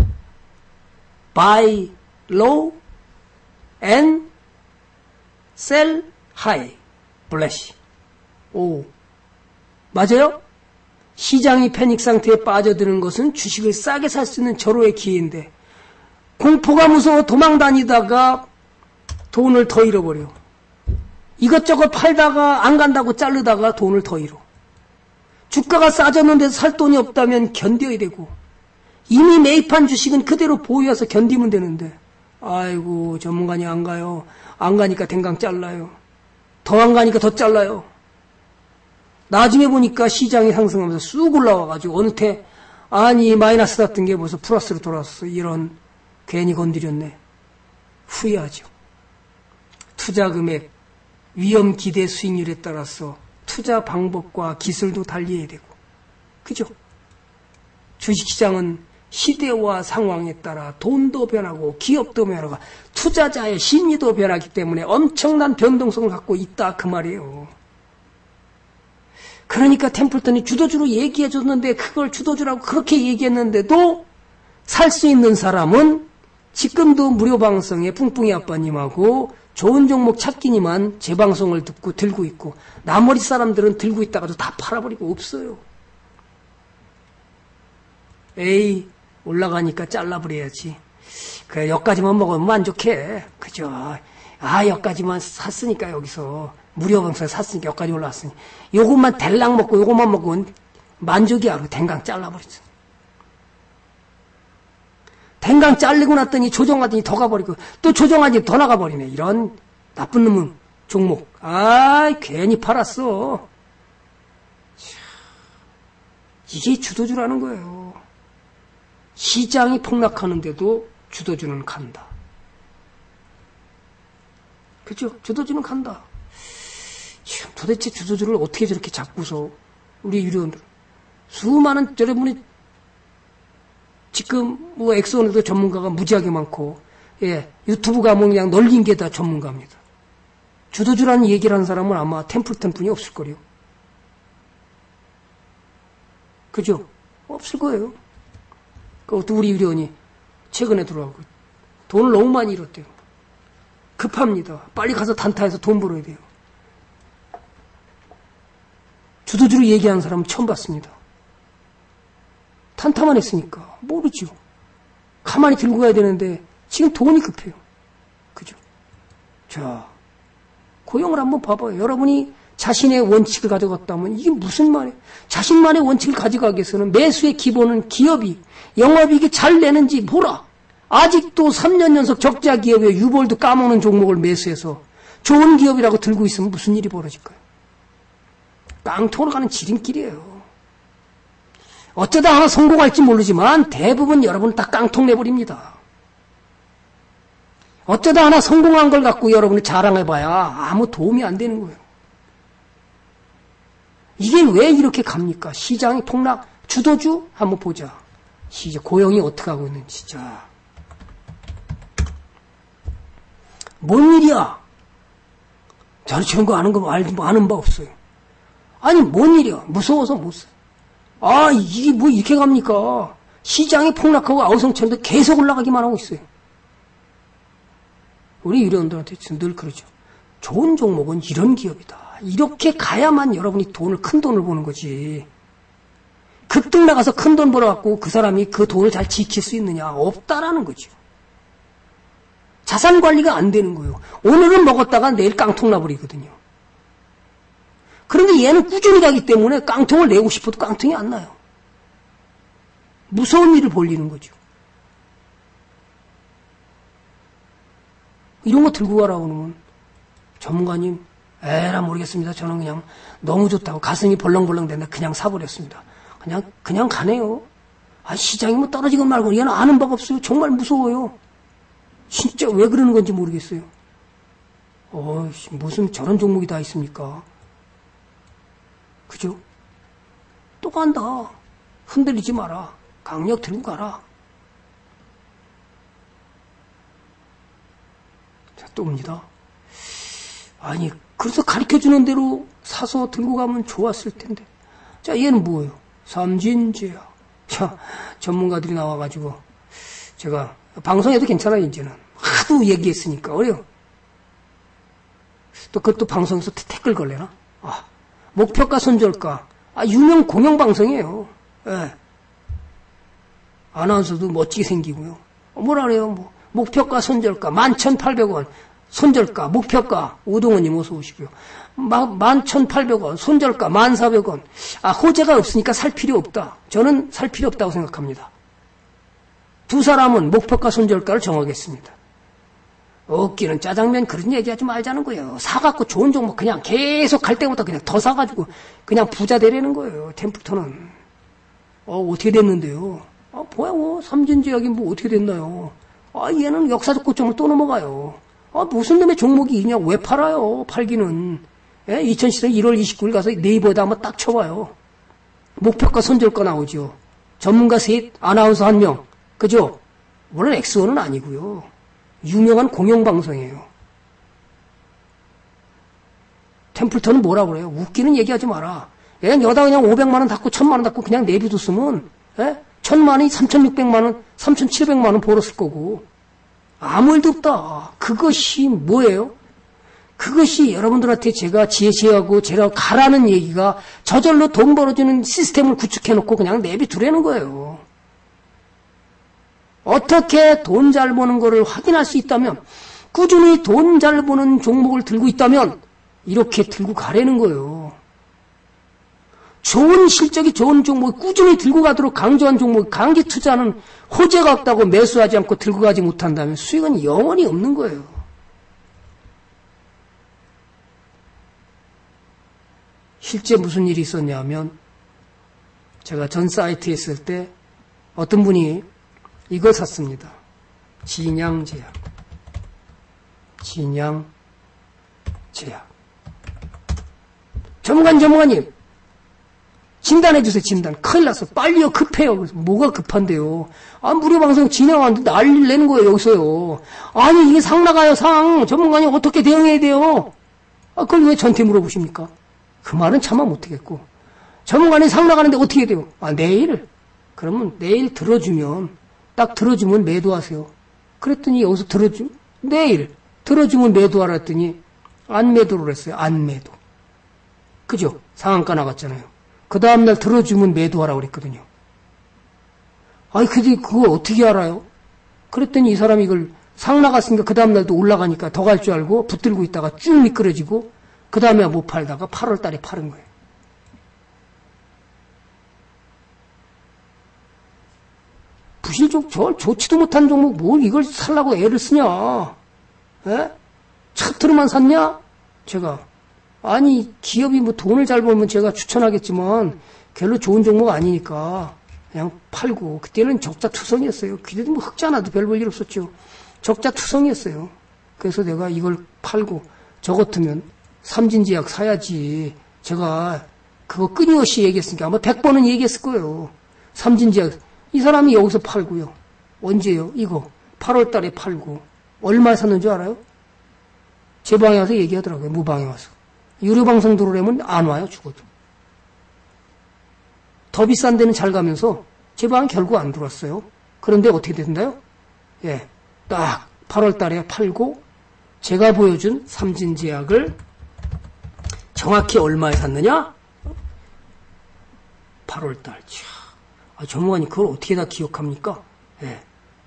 Buy low and sell high. 블래시. 오, 맞아요? 시장이 패닉 상태에 빠져드는 것은 주식을 싸게 살 수 있는 절호의 기회인데 공포가 무서워 도망 다니다가 돈을 더 잃어버려. 이것저것 팔다가 안 간다고 자르다가 돈을 더 잃어. 주가가 싸졌는데 살 돈이 없다면 견뎌야 되고 이미 매입한 주식은 그대로 보유해서 견디면 되는데 아이고 전문가님 안 가요. 안 가니까 댕강 잘라요. 더 안 가니까 더 잘라요. 나중에 보니까 시장이 상승하면서 쑥 올라와가지고 어느 때 아니 마이너스 났던 게 벌써 플러스로 돌아왔어. 이런 괜히 건드렸네. 후회하죠. 투자 금액, 위험 기대 수익률에 따라서 투자 방법과 기술도 달리해야 되고 그죠? 주식시장은 시대와 상황에 따라 돈도 변하고 기업도 변하고 투자자의 심리도 변하기 때문에 엄청난 변동성을 갖고 있다 그 말이에요. 그러니까 템플턴이 주도주로 얘기해줬는데 그걸 주도주라고 그렇게 얘기했는데도 살 수 있는 사람은 지금도 무료 방송에 뿡뿡이 아빠님하고 좋은 종목 찾기니만 제 방송을 듣고 들고 있고 나머지 사람들은 들고 있다가도 다 팔아버리고 없어요. 에이 올라가니까 잘라버려야지. 그래 여기까지만 먹으면 만족해. 그죠? 아 여기까지만 샀으니까 여기서 무료 방송에 샀으니까 여기까지 올라왔으니 요것만 델랑 먹고 요것만 먹으면 만족이야. 댕강 잘라버리죠. 댕강 잘리고 났더니 조정하더니 더 가버리고 또 조정하더니 더 나가버리네. 이런 나쁜 놈은 종목. 아 괜히 팔았어. 이게 주도주라는 거예요. 시장이 폭락하는데도 주도주는 간다. 그죠? 주도주는 간다. 참, 도대체 주도주를 어떻게 저렇게 잡고서 우리 유료원들 수많은 여러분이 지금 뭐 엑소원에도 전문가가 무지하게 많고 예 유튜브 가면 그냥 널린 게 다 전문가입니다. 주도주라는 얘기를 하는 사람은 아마 템플턴 뿐이 없을 거래요. 그죠? 없을 거예요. 그것도 우리 유료원이 최근에 들어가고 돈을 너무 많이 잃었대요. 급합니다. 빨리 가서 단타해서 돈 벌어야 돼요. 주도주로 얘기하는 사람은 처음 봤습니다. 탄타만 했으니까 모르죠. 가만히 들고 가야 되는데 지금 돈이 급해요. 그죠? 자, 고용을 한번 봐봐요. 여러분이 자신의 원칙을 가져갔다면 이게 무슨 말이에요? 자신만의 원칙을 가져가기 위해서는 매수의 기본은 기업이 영업이익이 잘 내는지 보라. 아직도 삼 년 연속 적자 기업에 유볼도 까먹는 종목을 매수해서 좋은 기업이라고 들고 있으면 무슨 일이 벌어질까요? 깡통으로 가는 지름길이에요. 어쩌다 하나 성공할지 모르지만 대부분 여러분 다 깡통 내버립니다. 어쩌다 하나 성공한 걸 갖고 여러분이 자랑해봐야 아무 도움이 안 되는 거예요. 이게 왜 이렇게 갑니까? 시장이 폭락, 주도주? 한번 보자. 시장, 고용이 어떻게 하고 있는지, 자. 뭔 일이야? 저는 저런 거 아는 거, 아는 바 없어요. 아니, 뭔 일이야? 무서워서 못 써. 아, 이게 뭐 이렇게 갑니까? 시장이 폭락하고 아우성천도 계속 올라가기만 하고 있어요. 우리 유료원들한테 늘 그러죠. 좋은 종목은 이런 기업이다. 이렇게 가야만 여러분이 돈을, 큰 돈을 버는 거지. 급등 나가서 큰 돈 벌어갖고 그 사람이 그 돈을 잘 지킬 수 있느냐? 없다라는 거죠. 자산 관리가 안 되는 거예요. 오늘은 먹었다가 내일 깡통 나버리거든요. 그런데 얘는 꾸준히 가기 때문에 깡통을 내고 싶어도 깡통이 안 나요. 무서운 일을 벌리는 거죠. 이런 거 들고 가라고 그러면 전문가님, 에라 모르겠습니다. 저는 그냥 너무 좋다고 가슴이 벌렁벌렁 된다. 그냥 사버렸습니다. 그냥 그냥 가네요. 아, 시장이 뭐 떨어지건 말건 얘는 아는 바가 없어요. 정말 무서워요. 진짜 왜 그러는 건지 모르겠어요. 어, 무슨 저런 종목이 다 있습니까? 그죠? 또 간다. 흔들리지 마라. 강력 들고 가라. 자, 또 옵니다. 아니, 그래서 가르쳐주는 대로 사서 들고 가면 좋았을 텐데. 자, 얘는 뭐예요? 삼진제약. 자, 전문가들이 나와가지고, 제가, 방송에도 괜찮아요, 이제는. 하도 얘기했으니까, 어려요. 또 그것도 방송에서 댓글 걸래나? 아, 목표가 손절가. 아, 유명 공영방송이에요. 예. 아나운서도 멋지게 생기고요. 뭐라 그래요, 뭐. 목표가 손절가, 만 천팔백 원. 손절가, 목표가, 오동원님 어서 오시고요. 만 천팔백 원, 손절가, 만 사백 원. 아, 호재가 없으니까 살 필요 없다. 저는 살 필요 없다고 생각합니다. 두 사람은 목표가, 손절가를 정하겠습니다. 웃기는 짜장면 그런 얘기하지 말자는 거예요. 사갖고 좋은 종목 그냥 계속 갈 때마다 그냥 더 사가지고 그냥 부자 되라는 거예요. 템플턴은. 어, 어떻게 됐는데요? 아, 뭐야, 뭐, 삼진제약이 뭐 어떻게 됐나요? 아, 얘는 역사적 고점을 또 넘어가요. 아, 무슨 놈의 종목이 있냐? 왜 팔아요? 팔기는. 예? 이천십사 년 일월 이십구일 가서 네이버에다 한번 딱 쳐봐요. 목표가 손절가 나오죠. 전문가 셋, 아나운서 한 명. 그죠? 물론 엑스원은 아니고요. 유명한 공영방송이에요. 템플턴은 뭐라고 그래요? 웃기는 얘기하지 마라. 얘는 여다 그냥 오백만 원 닫고 천만 원 닫고 그냥 내비뒀으면, 예? 천만 원이 삼천육백만 원, 삼천칠백만 원 벌었을 거고. 아무 일도 없다. 그것이 뭐예요? 그것이 여러분들한테 제가 지혜지하고 제가 가라는 얘기가 저절로 돈 벌어주는 시스템을 구축해놓고 그냥 내비두라는 거예요. 어떻게 돈 잘 버는 거를 확인할 수 있다면, 꾸준히 돈 잘 버는 종목을 들고 있다면 이렇게 들고 가라는 거예요. 좋은 실적이 좋은 종목 꾸준히 들고 가도록 강조한 종목, 강기 투자는 호재가 없다고 매수하지 않고 들고 가지 못한다면 수익은 영원히 없는 거예요. 실제 무슨 일이 있었냐면 제가 전 사이트에 있을 때 어떤 분이 이걸 샀습니다. 진양제약. 진양제약. 전문가님, 전문가님. 진단해주세요, 진단. 큰일 났어. 빨리요, 급해요. 그래서 뭐가 급한데요? 아, 무료방송 진행하는데 난리를 내는 거예요, 여기서요. 아니, 이게 상 나가요, 상. 전문가님 어떻게 대응해야 돼요? 아, 그걸 왜 저한테 물어보십니까? 그 말은 차마 못하겠고. 전문가님 상 나가는데 어떻게 해야 돼요? 아, 내일. 그러면 내일 들어주면, 딱 들어주면 매도하세요. 그랬더니 여기서 들어주, 내일. 들어주면 매도하라 했더니, 안 매도를 했어요, 안 매도. 그죠? 상한가 나갔잖아요. 그 다음날 들어주면 매도하라고 그랬거든요. 아니, 근데 그거 어떻게 알아요? 그랬더니 이 사람이 이걸 상 나갔으니까 그 다음날도 올라가니까 더 갈 줄 알고 붙들고 있다가 쭉 미끄러지고 그 다음에 못 팔다가 팔월 달에 파는 거예요. 부실종, 저 좋지도 못한 종목 뭘 이걸 살라고 애를 쓰냐? 에? 차트로만 샀냐? 제가. 아니, 기업이 뭐 돈을 잘 벌면 제가 추천하겠지만 별로 좋은 종목 아니니까 그냥 팔고, 그때는 적자 투성이었어요. 그때도 뭐 흑자 나도 별 볼 일 없었죠. 적자투성이었어요. 그래서 내가 이걸 팔고 저 같으면 삼진제약 사야지. 제가 그거 끊임없이 얘기했으니까 아마 백 번은 얘기했을 거예요. 삼진제약. 이 사람이 여기서 팔고요. 언제요? 이거. 팔월 달에 팔고. 얼마에 샀는 줄 알아요? 제 방에 와서 얘기하더라고요. 무방에 와서. 유료방송 들어오려면 안 와요. 죽어도. 더 비싼 데는 잘 가면서 제 방 결국 안 들어왔어요. 그런데 어떻게 된다요? 예. 딱 팔월 달에 팔고 제가 보여준 삼진제약을 정확히 얼마에 샀느냐? 팔월 달. 차. 아, 전무관님 그걸 어떻게 다 기억합니까? 예.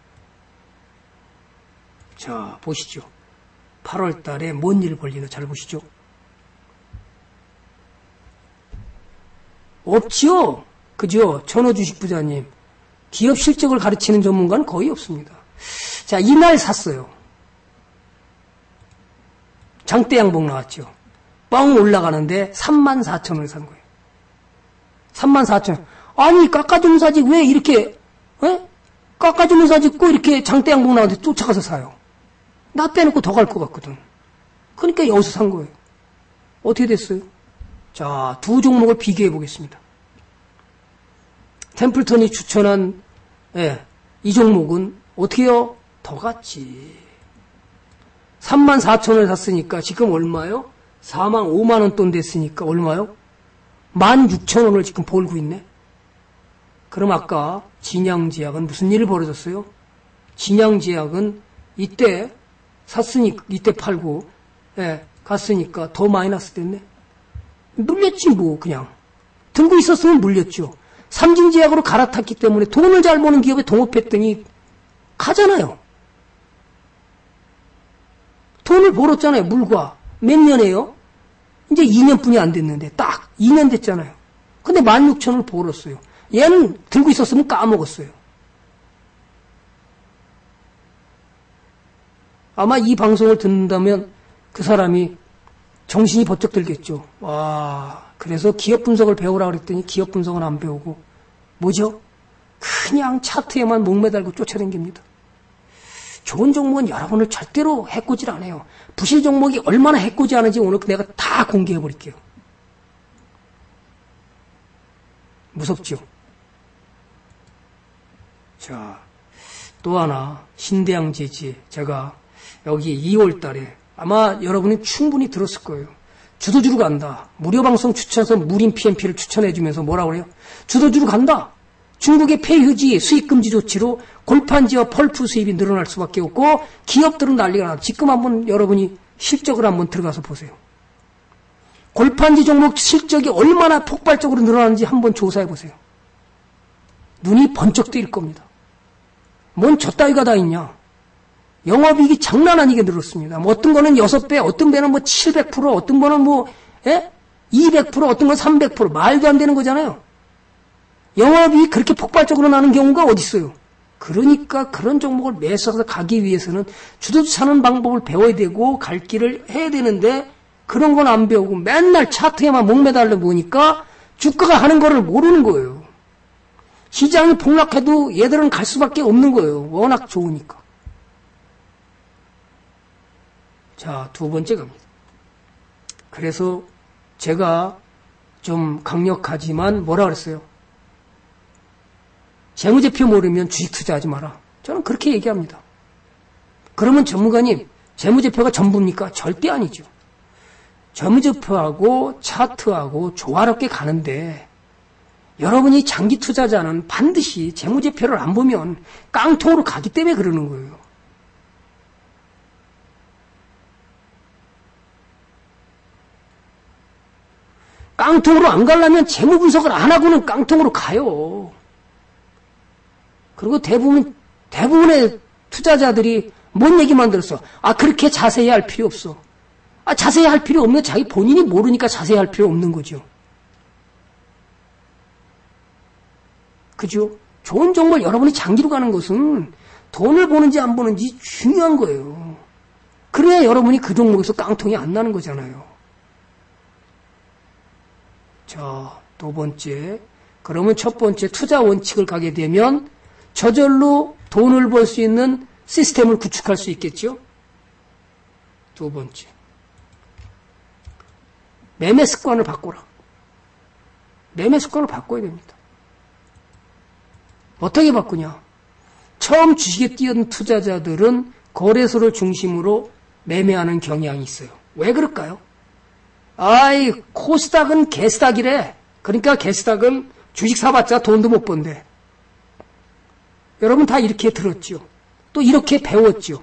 자, 보시죠. 팔월 달에 뭔 일 벌리나 잘 보시죠. 없지요? 그죠? 전호주식 부자님. 기업 실적을 가르치는 전문가는 거의 없습니다. 자, 이날 샀어요. 장대 양봉 나왔죠. 뻥 올라가는데 삼만 사천 원을 산 거예요. 삼만 사천 원. 아니, 깎아주면 사지 왜 이렇게, 에? 깎아주면 사지 꼭 이렇게 장대 양봉 나왔는데 쫓아가서 사요. 나 빼놓고 더 갈 것 같거든. 그러니까 여기서 산 거예요. 어떻게 됐어요? 자, 두 종목을 비교해 보겠습니다. 템플턴이 추천한 예, 이 종목은 어떻게요? 더 갔지. 삼만 사천 원을 샀으니까 지금 얼마요? 사만 오만 원 돈 됐으니까 얼마요? 만 육천 원을 지금 벌고 있네. 그럼 아까 진양제약은 무슨 일이 벌어졌어요? 진양제약은 이때 샀으니까 이때 팔고 예, 갔으니까 더 마이너스 됐네. 물렸지 뭐 그냥. 들고 있었으면 물렸죠. 삼진제약으로 갈아탔기 때문에 돈을 잘 버는 기업에 동업했더니 가잖아요. 돈을 벌었잖아요. 물과. 몇 년에요? 이제 이 년뿐이 안 됐는데 딱 이 년 됐잖아요. 근데 만 육천 원을 벌었어요. 얘는 들고 있었으면 까먹었어요. 아마 이 방송을 듣는다면 그 사람이 정신이 번쩍 들겠죠. 와, 그래서 기업 분석을 배우라 그랬더니 기업 분석은 안 배우고 뭐죠? 그냥 차트에만 목매달고 쫓아다닙니다. 좋은 종목은 여러분을 절대로 해코지를 안 해요. 부실 종목이 얼마나 해코지하는지 오늘 내가 다 공개해 버릴게요. 무섭죠? 자, 또 하나 신대양제지 제가 여기 이월 달에 아마 여러분이 충분히 들었을 거예요. 주도주로 간다. 무료 방송 추천해서 무림 피엠피를 추천해주면서 뭐라고 그래요? 주도주로 간다. 중국의 폐휴지 수익금지 조치로 골판지와 펄프 수입이 늘어날 수밖에 없고 기업들은 난리가 나. 지금 한번 여러분이 실적을 한번 들어가서 보세요. 골판지 종목 실적이 얼마나 폭발적으로 늘어나는지 한번 조사해 보세요. 눈이 번쩍 뜨일 겁니다. 뭔 저따위가 다 있냐. 영업이익이 장난 아니게 늘었습니다. 뭐 어떤 거는 여섯 배, 어떤 배는 뭐 칠백 퍼센트, 어떤 거는 뭐, 예? 이백 퍼센트, 어떤 건 삼백 퍼센트. 말도 안 되는 거잖아요. 영업이익이 그렇게 폭발적으로 나는 경우가 어디 있어요? 그러니까 그런 종목을 매수해서 가기 위해서는 주도주 사는 방법을 배워야 되고 갈 길을 해야 되는데 그런 건 안 배우고 맨날 차트에만 목매달려 보니까 주가가 하는 거를 모르는 거예요. 시장이 폭락해도 얘들은 갈 수밖에 없는 거예요. 워낙 좋으니까. 자, 두 번째 갑니다. 그래서 제가 좀 강력하지만 뭐라 그랬어요? 재무제표 모르면 주식 투자하지 마라. 저는 그렇게 얘기합니다. 그러면 전문가님, 재무제표가 전부입니까? 절대 아니죠. 재무제표하고 차트하고 조화롭게 가는데 여러분이 장기 투자자는 반드시 재무제표를 안 보면 깡통으로 가기 때문에 그러는 거예요. 깡통으로 안 가려면 재무 분석을 안 하고는 깡통으로 가요. 그리고 대부분, 대부분의 투자자들이 뭔 얘기만 들었어. 아, 그렇게 자세히 할 필요 없어. 아, 자세히 할 필요 없는 자기 본인이 모르니까 자세히 할 필요 없는 거죠. 그죠? 좋은 종목을 여러분이 장기로 가는 것은 돈을 버는지 안 버는지 중요한 거예요. 그래야 여러분이 그 종목에서 깡통이 안 나는 거잖아요. 자, 두 번째. 그러면 첫 번째 투자 원칙을 가게 되면 저절로 돈을 벌 수 있는 시스템을 구축할 수 있겠죠? 두 번째. 매매 습관을 바꿔라. 매매 습관을 바꿔야 됩니다. 어떻게 바꾸냐? 처음 주식에 뛰어든 투자자들은 거래소를 중심으로 매매하는 경향이 있어요. 왜 그럴까요? 아이, 코스닥은 개스닥이래. 그러니까 개스닥은 주식 사봤자 돈도 못 번대. 여러분 다 이렇게 들었죠. 또 이렇게 배웠죠.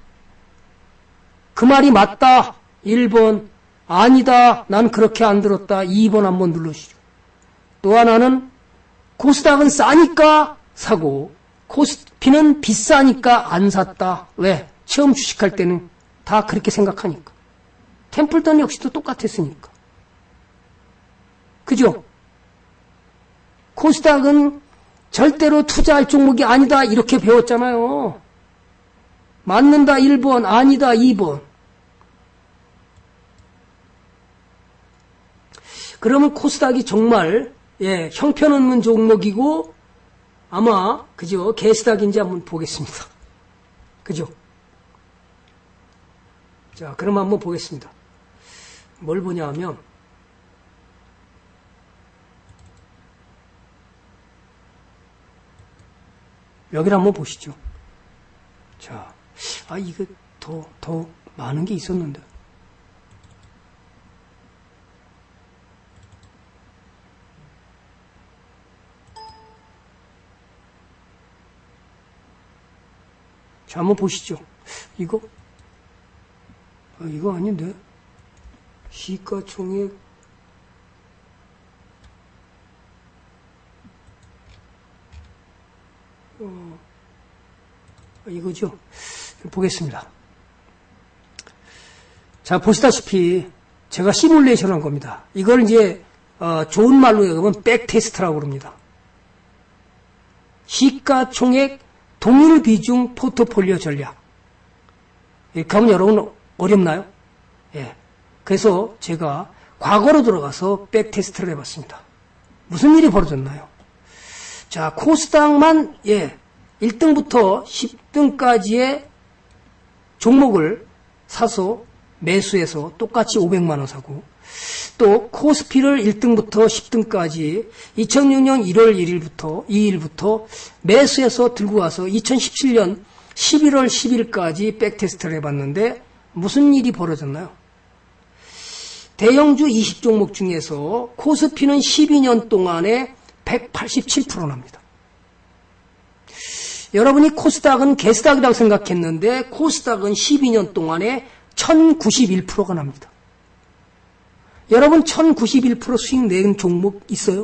그 말이 맞다. 일 번. 아니다. 난 그렇게 안 들었다. 이 번 한번 눌러주시죠. 또 하나는 코스닥은 싸니까 사고 코스피는 비싸니까 안 샀다. 왜? 처음 주식할 때는 다 그렇게 생각하니까. 템플턴 역시도 똑같았으니까. 그죠? 코스닥은 절대로 투자할 종목이 아니다. 이렇게 배웠잖아요. 맞는다 일 번, 아니다 이 번. 그러면 코스닥이 정말 예, 형편없는 종목이고 아마 그죠? 개스닥인지 한번 보겠습니다. 그죠? 자, 그럼 한번 보겠습니다. 뭘 보냐 하면 여기를 한번 보시죠. 자, 아 이거 더, 더 많은 게 있었는데. 자, 한번 보시죠. 이거? 아, 이거 아닌데? 시가총액. 어, 아, 이거죠? 보겠습니다. 자, 보시다시피 제가 시뮬레이션 한 겁니다. 이걸 이제, 어, 좋은 말로 얘기하면 백테스트라고 그럽니다. 시가총액 동일 비중 포트폴리오 전략. 이렇게 하면 여러분 어렵나요? 예. 그래서 제가 과거로 들어가서 백테스트를 해봤습니다. 무슨 일이 벌어졌나요? 자, 코스닥만, 예, 일 등부터 십 등까지의 종목을 사서 매수해서 똑같이 오백만 원 사고, 또 코스피를 일 등부터 십 등까지 이천육 년 일월 일일부터 이 일부터 매수해서 들고 와서 이천십칠 년 십일월 십일까지 백테스트를 해봤는데 무슨 일이 벌어졌나요? 대형주 이십 종목 중에서 코스피는 십이 년 동안에 백팔십칠 퍼센트 납니다. 여러분이 코스닥은 개스닥이라고 생각했는데 코스닥은 십이 년 동안에 천구십일 퍼센트가 납니다. 여러분 천구십일 퍼센트 수익 낸 종목 있어요?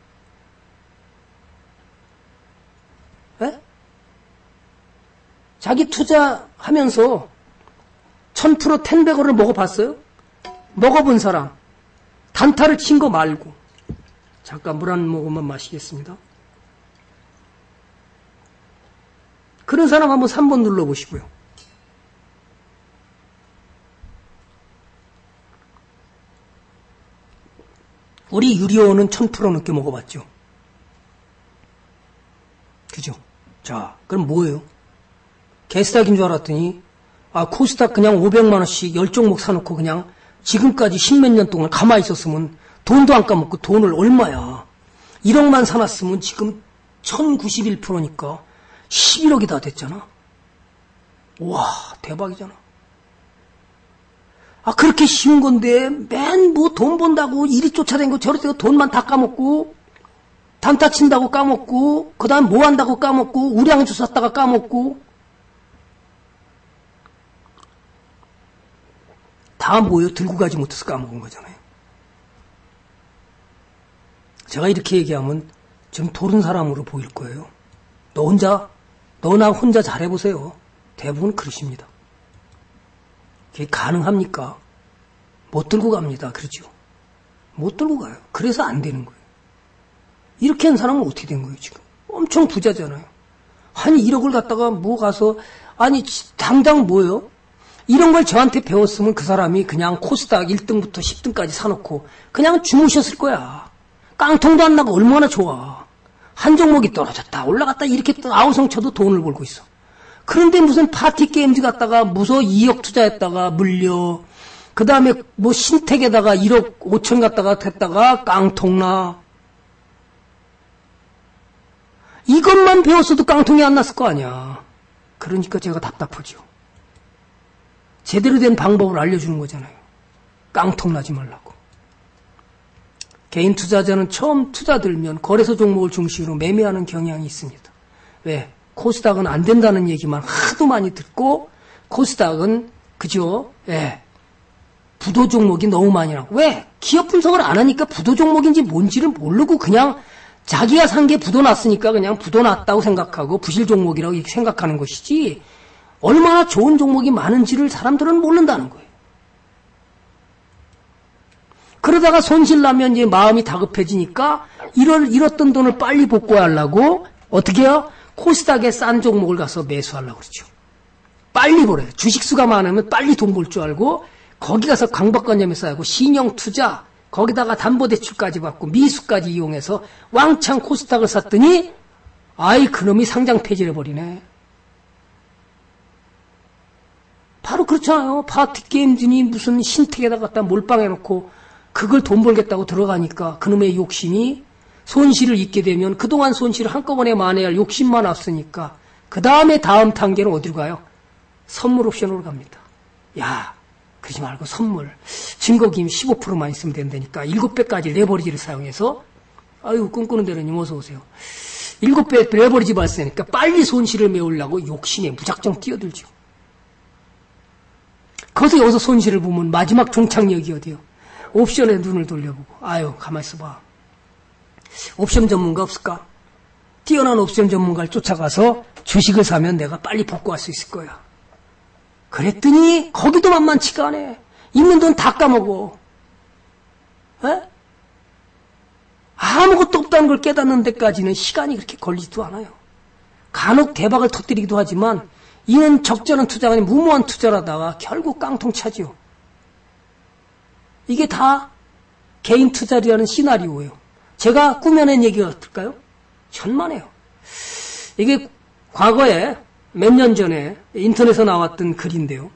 에? 자기 투자하면서 천 퍼센트 텐베거를 먹어봤어요? 먹어본 사람 단타를 친 거 말고. 잠깐 물 한 모금만 마시겠습니다. 그런 사람 한번 삼 번 눌러보시고요. 우리 유리원은 천 퍼센트 넘게 먹어봤죠. 그죠? 자, 그럼 뭐예요? 개스닥인 줄 알았더니 아 코스닥 그냥 오백만 원씩 열 종목 사놓고 그냥 지금까지 십몇 년 동안 가만히 있었으면 돈도 안 까먹고 돈을 얼마야. 일억만 사놨으면 지금 천구십일 퍼센트니까 십일억이 다 됐잖아. 와, 대박이잖아. 아, 그렇게 쉬운 건데, 맨 뭐 돈 번다고 이리 쫓아다니고 저리 돈만 다 까먹고, 단타 친다고 까먹고, 그 다음 뭐 한다고 까먹고, 우량주 샀다가 까먹고, 다 뭐요? 들고 가지 못해서 까먹은 거잖아요. 제가 이렇게 얘기하면 좀 도른 사람으로 보일 거예요. 너 혼자, 너나 혼자 잘해보세요. 대부분 그러십니다. 그게 가능합니까? 못 들고 갑니다. 그러죠? 못 들고 가요. 그래서 안 되는 거예요. 이렇게 한 사람은 어떻게 된 거예요, 지금? 엄청 부자잖아요. 아니, 일억을 갖다가 뭐 가서, 아니, 당장 뭐요? 이런 걸 저한테 배웠으면 그 사람이 그냥 코스닥 일 등부터 십 등까지 사놓고 그냥 주무셨을 거야. 깡통도 안 나고 얼마나 좋아. 한 종목이 떨어졌다, 올라갔다 이렇게 또 아우성 쳐도 돈을 벌고 있어. 그런데 무슨 파티 게임즈 갔다가 무서 이억 투자했다가 물려. 그 다음에 뭐 신택에다가 일억 오천 갔다가 됐다가 깡통나. 이것만 배웠어도 깡통이 안 났을 거 아니야. 그러니까 제가 답답하죠. 제대로 된 방법을 알려주는 거잖아요. 깡통나지 말라고. 개인 투자자는 처음 투자 들면 거래소 종목을 중심으로 매매하는 경향이 있습니다. 왜? 코스닥은 안 된다는 얘기만 하도 많이 듣고 코스닥은 그죠? 예. 부도 종목이 너무 많이 나고. 왜? 기업 분석을 안 하니까 부도 종목인지 뭔지를 모르고 그냥 자기가 산 게 부도 났으니까 그냥 부도 났다고 생각하고 부실 종목이라고 이렇게 생각하는 것이지 얼마나 좋은 종목이 많은지를 사람들은 모른다는 거예요. 그러다가 손실 나면 이제 마음이 다급해지니까 이럴, 잃었던 돈을 빨리 복구하려고 어떻게 해요? 코스닥에 싼 종목을 가서 매수하려고 그러죠. 빨리 벌어요. 주식수가 많으면 빨리 돈 벌 줄 알고 거기 가서 강박관념에 쌓이고 신용 투자 거기다가 담보대출까지 받고 미수까지 이용해서 왕창 코스닥을 샀더니 아이 그놈이 상장 폐지를 해버리네. 바로 그렇잖아요. 파티게임즈니 무슨 신택에다 갖다 몰빵해놓고 그걸 돈 벌겠다고 들어가니까 그놈의 욕심이 손실을 입게 되면 그동안 손실을 한꺼번에 만회할 욕심만 앞서니까 그 다음에 다음 단계는 어디로 가요? 선물 옵션으로 갑니다. 야, 그러지 말고 선물. 증거기임 십오 퍼센트만 있으면 된다니까 일곱 배까지 레버리지를 사용해서 아유 꿈꾸는 대로님 어서 오세요. 일곱 배 레버리지 발생하니까 빨리 손실을 메우려고 욕심에 무작정 뛰어들죠. 거기서 여기서 손실을 보면 마지막 종착역이 어디요? 옵션에 눈을 돌려보고 아유 가만히 있어봐. 옵션 전문가 없을까? 뛰어난 옵션 전문가를 쫓아가서 주식을 사면 내가 빨리 복구할 수 있을 거야. 그랬더니 거기도 만만치가 않아. 있는 돈 다 까먹어. 에? 아무것도 없다는 걸 깨닫는 데까지는 시간이 그렇게 걸리지도 않아요. 간혹 대박을 터뜨리기도 하지만 이는 적절한 투자가 아닌 무모한 투자라다가 결국 깡통 차지요. 이게 다 개인 투자라는 시나리오예요. 제가 꾸며낸 얘기가 어떨까요? 천만에요. 이게 과거에 몇 년 전에 인터넷에 나왔던 글인데요.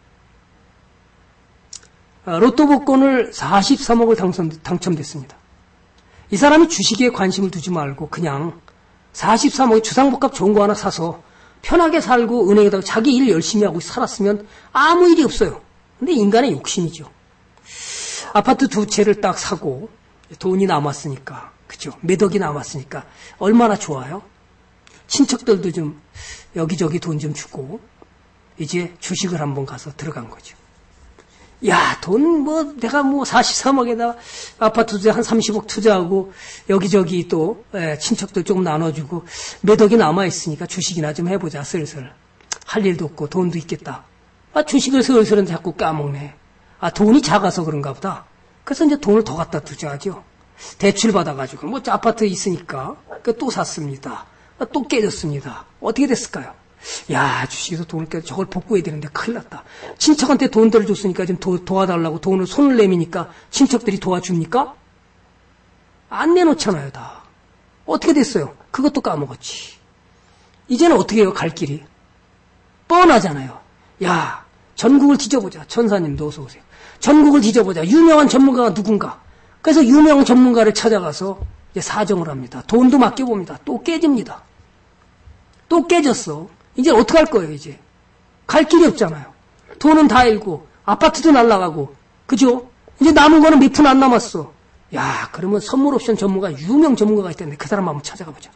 로또 복권을 사십삼억을 당첨, 당첨됐습니다. 이 사람이 주식에 관심을 두지 말고 그냥 사십삼억의 주상복합 좋은 거 하나 사서 편하게 살고 은행에다가 자기 일 열심히 하고 살았으면 아무 일이 없어요. 근데 인간의 욕심이죠. 아파트 두 채를 딱 사고 돈이 남았으니까, 그죠? 몇 억이 남았으니까 얼마나 좋아요? 친척들도 좀 여기저기 돈 좀 주고 이제 주식을 한번 가서 들어간 거죠. 야, 돈 뭐 내가 뭐 사십삼억에다 아파트 투자 한 삼십억 투자하고 여기저기 또 예, 친척들 조금 나눠주고 몇 억이 남아있으니까 주식이나 좀 해보자. 슬슬 할 일도 없고 돈도 있겠다. 아, 주식을 슬슬은 자꾸 까먹네. 아, 돈이 작아서 그런가 보다. 그래서 이제 돈을 더 갖다 투자하죠. 대출 받아가지고 뭐 아파트 있으니까 또 샀습니다. 또 깨졌습니다. 어떻게 됐을까요? 야, 주식에서 돈을 깨서 저걸 복구해야 되는데 큰일 났다. 친척한테 돈들을 줬으니까 지금 도, 도와달라고 돈을 손을 내미니까 친척들이 도와줍니까? 안 내놓잖아요, 다. 어떻게 됐어요? 그것도 까먹었지. 이제는 어떻게 해요, 갈 길이? 뻔하잖아요. 야, 전국을 뒤져보자. 천사님도 어서 오세요. 전국을 뒤져보자. 유명한 전문가가 누군가. 그래서 유명 전문가를 찾아가서 이제 사정을 합니다. 돈도 맡겨봅니다. 또 깨집니다. 또 깨졌어. 이제 어떡할 거예요, 이제? 갈 길이 없잖아요. 돈은 다 잃고, 아파트도 날아가고, 그죠? 이제 남은 거는 몇 푼 안 남았어. 야, 그러면 선물 옵션 전문가, 유명 전문가가 있다는데 그 사람 한번 찾아가 보자.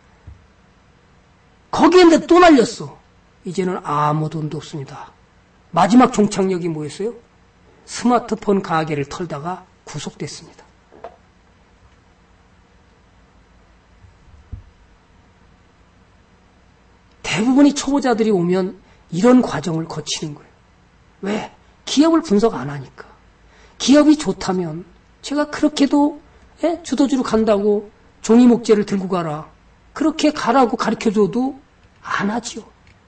거기에 또 날렸어. 이제는 아무 돈도 없습니다. 마지막 종착역이 뭐였어요? 스마트폰 가게를 털다가 구속됐습니다. 대부분의 초보자들이 오면 이런 과정을 거치는 거예요. 왜? 기업을 분석 안 하니까. 기업이 좋다면 제가 그렇게도 예? 주도주로 간다고 종이 목재를 들고 가라. 그렇게 가라고 가르쳐줘도 안 하지요.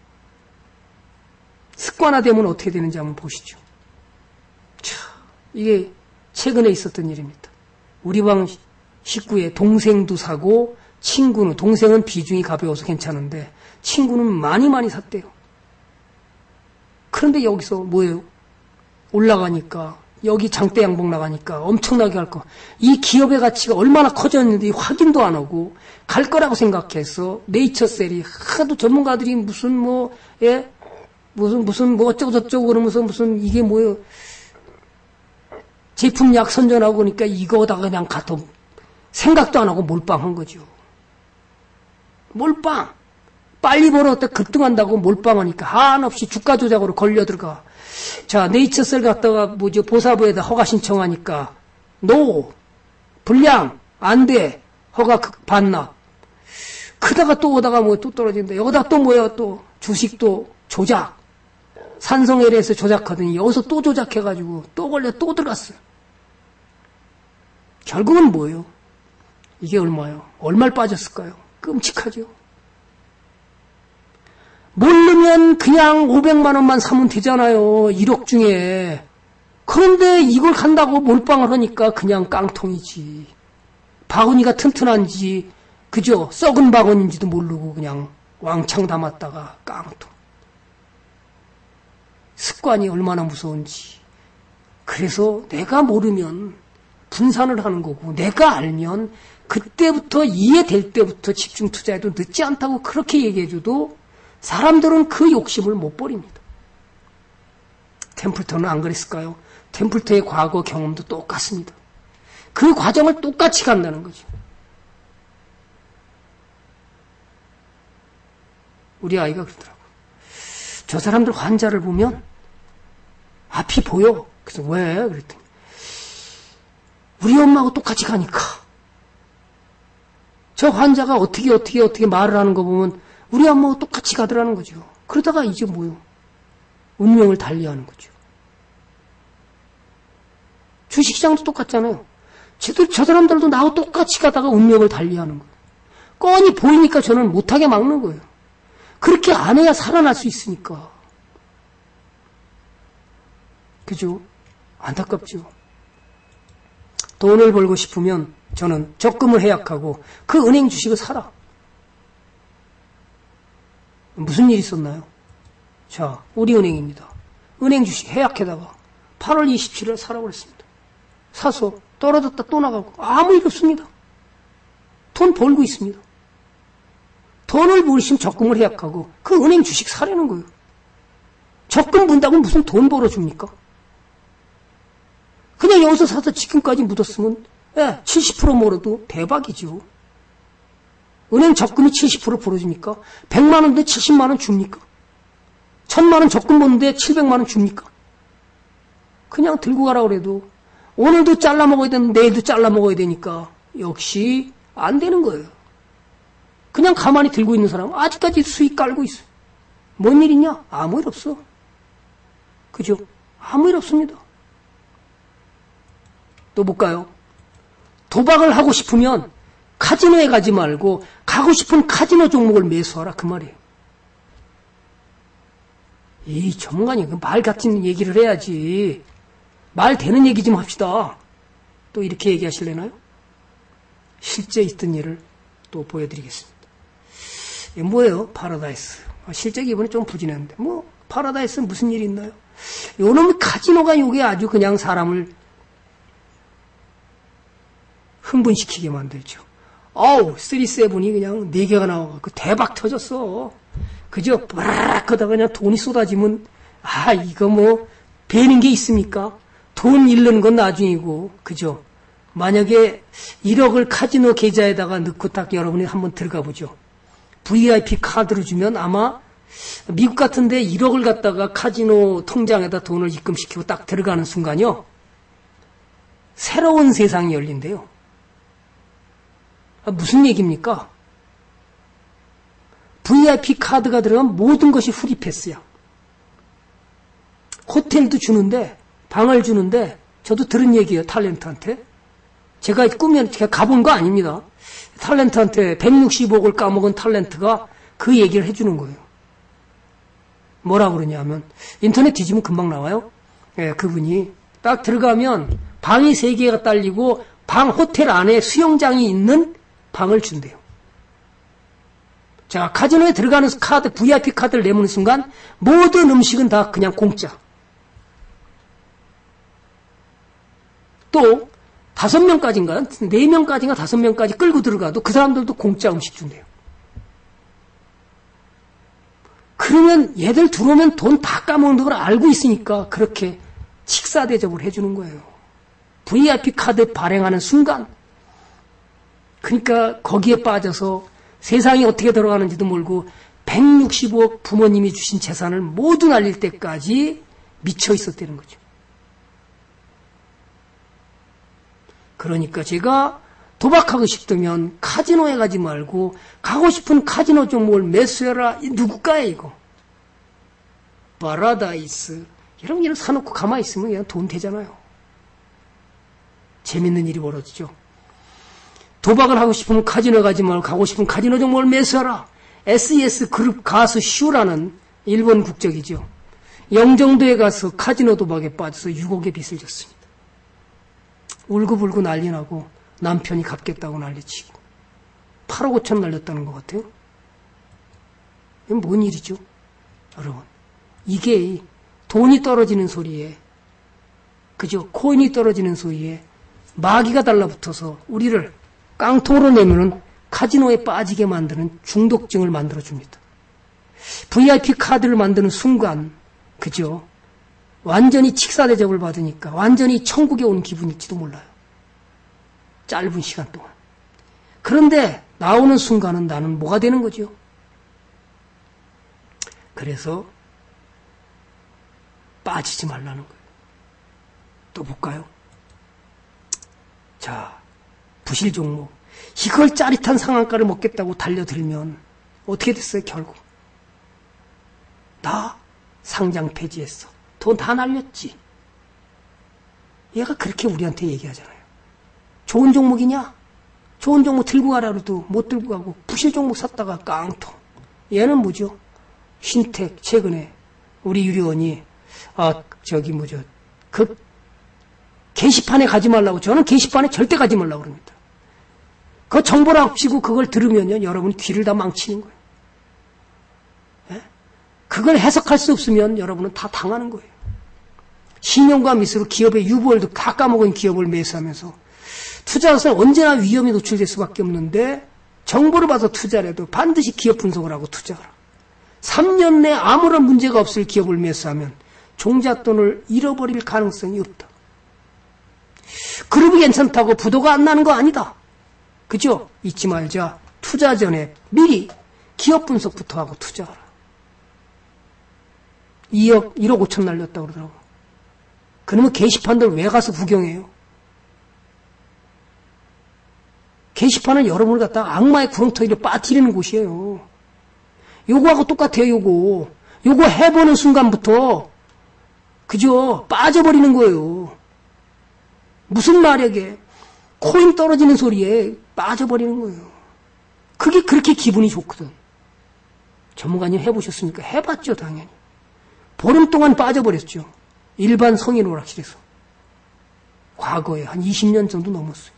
습관화되면 어떻게 되는지 한번 보시죠. 자, 이게 최근에 있었던 일입니다. 우리 방 식구의 동생도 사고 친구는, 동생은 비중이 가벼워서 괜찮은데 친구는 많이 많이 샀대요. 그런데 여기서 뭐예요? 올라가니까, 여기 장대 양봉 나가니까 엄청나게 갈 거. 이 기업의 가치가 얼마나 커졌는지 확인도 안 하고 갈 거라고 생각해서 네이처셀이 하도 전문가들이 무슨 뭐, 예? 무슨, 무슨 뭐 어쩌고 저쩌고 그러면서 무슨 이게 뭐예요? 제품약 선전하고 그러니까 이거다가 그냥 가도 생각도 안 하고 몰빵한 거죠. 몰빵! 빨리 벌었다 급등한다고 몰빵하니까 한없이 주가 조작으로 걸려 들어가. 자, 네이처셀 갔다가 뭐죠? 보사부에다 허가 신청하니까 노! 불량! 안 돼! 허가 반납. 크다가 또 오다가 뭐 또 떨어진다. 여기다 또 뭐야 또 주식도 조작. 산성엘에서 조작하더니 여기서 또 조작해가지고 또 걸려 또 들어갔어요. 결국은 뭐예요? 이게 얼마요? 얼마를 빠졌을까요? 끔찍하죠. 모르면 그냥 오백만 원만 사면 되잖아요. 일억 중에. 그런데 이걸 간다고 몰빵을 하니까 그냥 깡통이지. 바구니가 튼튼한지 그죠? 썩은 바구니인지도 모르고 그냥 왕창 담았다가 깡통. 습관이 얼마나 무서운지. 그래서 내가 모르면 분산을 하는 거고 내가 알면 그때부터 이해될 때부터 집중 투자해도 늦지 않다고 그렇게 얘기해줘도 사람들은 그 욕심을 못 버립니다. 템플턴은 안 그랬을까요? 템플턴의 과거 경험도 똑같습니다. 그 과정을 똑같이 간다는 거죠. 우리 아이가 그러더라고. 저 사람들 환자를 보면 앞이 보여. 그래서 왜? 그랬더니 우리 엄마하고 똑같이 가니까. 저 환자가 어떻게 어떻게 어떻게 말을 하는 거 보면 우리 엄마하고 똑같이 가더라는 거죠. 그러다가 이제 뭐요? 운명을 달리하는 거죠. 주식시장도 똑같잖아요. 저, 저 사람들도 나하고 똑같이 가다가 운명을 달리하는 거예요. 뻔히 보이니까 저는 못하게 막는 거예요. 그렇게 안 해야 살아날 수 있으니까. 그죠? 안타깝죠. 돈을 벌고 싶으면 저는 적금을 해약하고 그 은행 주식을 사라. 무슨 일이 있었나요? 자, 우리은행입니다. 은행 주식 해약해다가 팔월 이십칠일 사라고 그랬습니다. 사서 떨어졌다 또 나가고 아무 일 없습니다. 돈 벌고 있습니다. 돈을 벌으시면 적금을 해약하고 그 은행 주식 사라는 거예요. 적금 분다고 무슨 돈 벌어줍니까? 그냥 여기서 사서 지금까지 묻었으면 예, 칠십 퍼센트 벌어도 대박이죠. 은행 적금이 칠십 퍼센트 벌어줍니까? 백만 원인데 칠십만 원 줍니까? 천만 원 적금 보는데 칠백만 원 줍니까? 그냥 들고 가라 그래도 오늘도 잘라 먹어야 되는데 내일도 잘라 먹어야 되니까 역시 안 되는 거예요. 그냥 가만히 들고 있는 사람은 아직까지 수익 깔고 있어요. 뭔 일 있냐? 아무 일 없어. 그죠? 아무 일 없습니다. 또 볼까요? 도박을 하고 싶으면 카지노에 가지 말고 가고 싶은 카지노 종목을 매수하라 그 말이에요. 이 전문가님 말 같은 얘기를 해야지. 말 되는 얘기 좀 합시다. 또 이렇게 얘기하실래나요? 실제 있던 일을 또 보여드리겠습니다. 이게 뭐예요? 파라다이스. 실제 기분이 좀 부진했는데 뭐 파라다이스 무슨 일이 있나요? 요놈 카지노가 요게 아주 그냥 사람을 흥분시키게 만들죠. 어우, 삼십칠이 그냥 네 개가 나와갖고 대박 터졌어. 그죠? 빠라락 하다가 그냥 돈이 쏟아지면, 아, 이거 뭐, 배는 게 있습니까? 돈 잃는 건 나중이고, 그죠? 만약에 일억을 카지노 계좌에다가 넣고 딱 여러분이 한번 들어가 보죠. 브이아이피 카드로 주면 아마 미국 같은데 일억을 갖다가 카지노 통장에다 돈을 입금시키고 딱 들어가는 순간요. 새로운 세상이 열린대요. 아, 무슨 얘기입니까? 브이아이피 카드가 들어가면 모든 것이 프리패스야. 호텔도 주는데, 방을 주는데, 저도 들은 얘기예요, 탤런트한테. 제가 꾸면, 제가 가본 거 아닙니다. 탤런트한테 백육십억을 까먹은 탤런트가 그 얘기를 해주는 거예요. 뭐라고 그러냐면, 인터넷 뒤지면 금방 나와요. 예, 그분이 딱 들어가면 방이 세 개가 딸리고, 방 호텔 안에 수영장이 있는 방을 준대요. 자, 카지노에 들어가는 카드, 브이아이피 카드를 내미는 순간 모든 음식은 다 그냥 공짜. 또 다섯 명까지인가, 네 명까지인가 다섯 명까지 끌고 들어가도 그 사람들도 공짜 음식 준대요. 그러면 얘들 들어오면 돈 다 까먹는 걸 알고 있으니까 그렇게 식사 대접을 해주는 거예요. 브이아이피 카드 발행하는 순간. 그러니까 거기에 빠져서 세상이 어떻게 돌아가는지도 모르고 백육십오억 부모님이 주신 재산을 모두 날릴 때까지 미쳐 있었다는 거죠. 그러니까 제가 도박하고 싶으면 카지노에 가지 말고 가고 싶은 카지노 종목을 매수해라. 누굴까요 이거? 파라다이스. 이런 거 사놓고 가만히 있으면 그냥 돈 되잖아요. 재밌는 일이 벌어지죠. 도박을 하고 싶으면 카지노 가지 말고 가고 싶은 카지노 종목을 매수하라. 에스이에스 그룹 가수 슈라는 일본 국적이죠. 영종도에 가서 카지노 도박에 빠져서 육억의 빚을 졌습니다. 울고불고 난리 나고 남편이 갚겠다고 난리치고 팔억 오천 날렸다는 것 같아요. 이건 뭔 일이죠? 여러분, 이게 돈이 떨어지는 소리에, 그죠? 코인이 떨어지는 소리에 마귀가 달라붙어서 우리를 깡통으로 내면은 카지노에 빠지게 만드는 중독증을 만들어줍니다. 브이아이피 카드를 만드는 순간, 그죠? 완전히 칙사 대접을 받으니까 완전히 천국에 온 기분일지도 몰라요. 짧은 시간 동안. 그런데 나오는 순간은 나는 뭐가 되는 거죠? 그래서 빠지지 말라는 거예요. 또 볼까요? 자, 부실 종목. 이걸 짜릿한 상한가를 먹겠다고 달려들면 어떻게 됐어요, 결국? 나 상장 폐지했어. 돈 다 날렸지. 얘가 그렇게 우리한테 얘기하잖아요. 좋은 종목이냐? 좋은 종목 들고 가라 그래도 못 들고 가고 부실 종목 샀다가 깡통. 얘는 뭐죠? 신택 최근에 우리 유리원이 아 저기 뭐죠? 그 게시판에 가지 말라고. 저는 게시판에 절대 가지 말라고 그럽니다. 그 정보를 합치고 그걸 들으면요 여러분 귀를 다 망치는 거예요. 예? 그걸 해석할 수 없으면 여러분은 다 당하는 거예요. 신용과 미수로 기업의 유보율도 다 까먹은 기업을 매수하면서 투자자는 언제나 위험에 노출될 수밖에 없는데 정보를 봐서 투자를 해도 반드시 기업 분석을 하고 투자하라. 삼 년 내에 아무런 문제가 없을 기업을 매수하면 종잣돈을 잃어버릴 가능성이 없다. 그룹이 괜찮다고 부도가 안 나는 거 아니다. 그죠? 잊지 말자. 투자 전에 미리 기업 분석부터 하고 투자하라. 이억, 일억 오천 날렸다고 그러더라고. 그러면 게시판들 왜 가서 구경해요? 게시판은 여러분을 갖다가 악마의 구렁텅이를 빠뜨리는 곳이에요. 요거하고 똑같아요, 요거. 요거 해보는 순간부터, 그죠? 빠져버리는 거예요. 무슨 말에게, 코인 떨어지는 소리에 빠져버리는 거예요. 그게 그렇게 기분이 좋거든. 전문가님 해보셨습니까? 해봤죠, 당연히. 보름 동안 빠져버렸죠. 일반 성인 오락실에서. 과거에 한 이십 년 정도 넘었어요.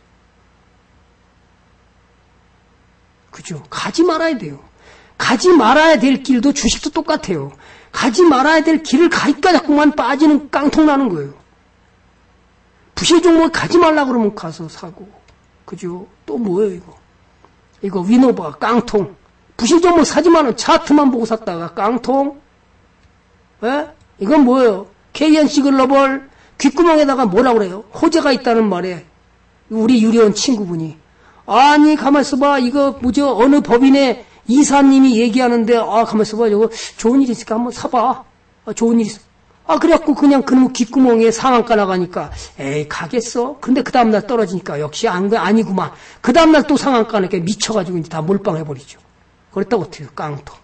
그죠? 가지 말아야 돼요. 가지 말아야 될 길도 주식도 똑같아요. 가지 말아야 될 길을 가니까 자꾸만 빠지는 깡통 나는 거예요. 부실 종목 가지 말라 그러면 가서 사고. 그죠? 또 뭐예요, 이거? 이거 위노바, 깡통. 부실 종목 사지만은 차트만 보고 샀다가 깡통? 에? 이건 뭐예요? 케이엔씨 글로벌 귓구멍에다가 뭐라 그래요? 호재가 있다는 말에 우리 유리원 친구분이 아니 가만 있어봐 이거 뭐죠? 어느 법인의 이사님이 얘기하는데 아 가만 있어봐 이거 좋은 일 있으니까 한번 사봐. 아, 좋은 일 있어. 아 그래갖고 그냥 그놈 귓구멍에 상한가 나가니까 에이 가겠어? 근데 그 다음날 떨어지니까 역시 안, 아니구만. 그 다음날 또 상한가 나니까 미쳐가지고 이제 다 몰빵해버리죠. 그랬다고 어때요? 깡통.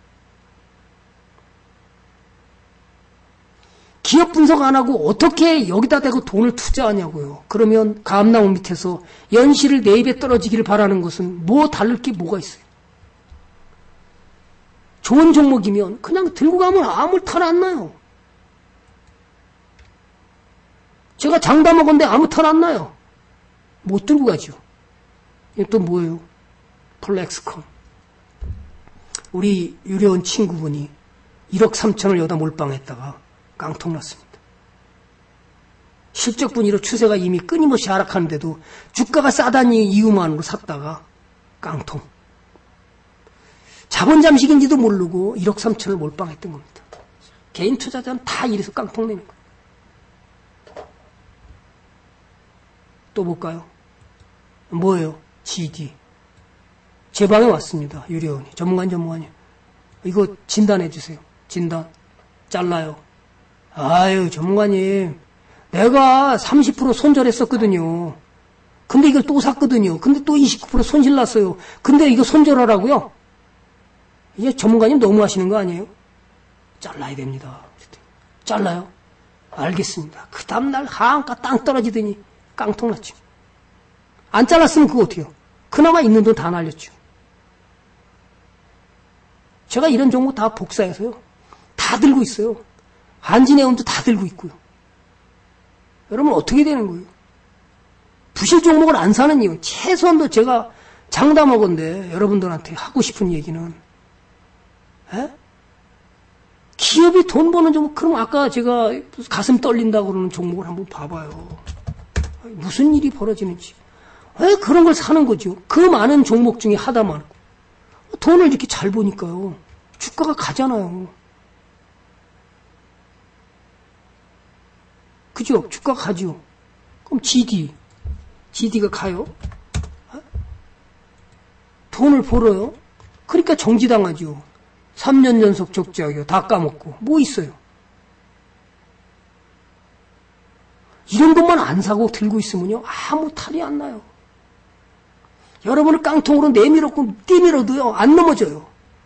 기업 분석 안 하고 어떻게 여기다 대고 돈을 투자하냐고요. 그러면 감나무 밑에서 연실을 네 입에 떨어지기를 바라는 것은 뭐 다를 게 뭐가 있어요. 좋은 종목이면 그냥 들고 가면 아무 탈 안 나요. 제가 장담 먹었는데 아무 탈 안 나요. 못 들고 가죠. 이게 또 뭐예요? 플렉스콘. 우리 유려운 친구분이 일억 삼천을 여기다 몰빵했다가 깡통 났습니다. 실적 분위로 추세가 이미 끊임없이 하락하는데도 주가가 싸다는 이유만으로 샀다가 깡통. 자본 잠식인지도 모르고 일억 삼천을 몰빵했던 겁니다. 개인 투자자는 다 이래서 깡통 내는 거예요. 또 볼까요? 뭐예요? 지디. 제 방에 왔습니다. 유료원이. 전문가님, 전문가님. 이거 진단해 주세요. 진단. 잘라요. 아유, 전문가님. 내가 삼십 퍼센트 손절했었거든요. 근데 이걸 또 샀거든요. 근데 또 이십구 퍼센트 손실 났어요. 근데 이거 손절하라고요? 이제 전문가님 너무 하시는 거 아니에요? 잘라야 됩니다. 잘라요? 알겠습니다. 그 다음날 하한가 땅 떨어지더니 깡통 났죠. 안 잘랐으면 그거 어떡해요? 그나마 있는 돈 다 날렸죠. 제가 이런 종목 다 복사해서요. 다 들고 있어요. 한진해운도 다 들고 있고요. 여러분 어떻게 되는 거예요? 부실 종목을 안 사는 이유. 최소한도 제가 장담하건데 여러분들한테 하고 싶은 얘기는 에? 기업이 돈 버는 종목, 그럼 아까 제가 가슴 떨린다고 그러는 종목을 한번 봐봐요. 무슨 일이 벌어지는지. 왜 그런 걸 사는 거죠? 그 많은 종목 중에 하다만 돈을 이렇게 잘 보니까요. 주가가 가잖아요. 그죠? 주가가 가죠. 그럼 지디. 지디가 가요? 돈을 벌어요? 그러니까 정지당하죠. 삼 년 연속 적자요. 다 까먹고. 뭐 있어요? 이런 것만 안 사고 들고 있으면요. 아무 탈이 안 나요. 여러분을 깡통으로 내밀었고 뛰밀어도요. 안 넘어져요.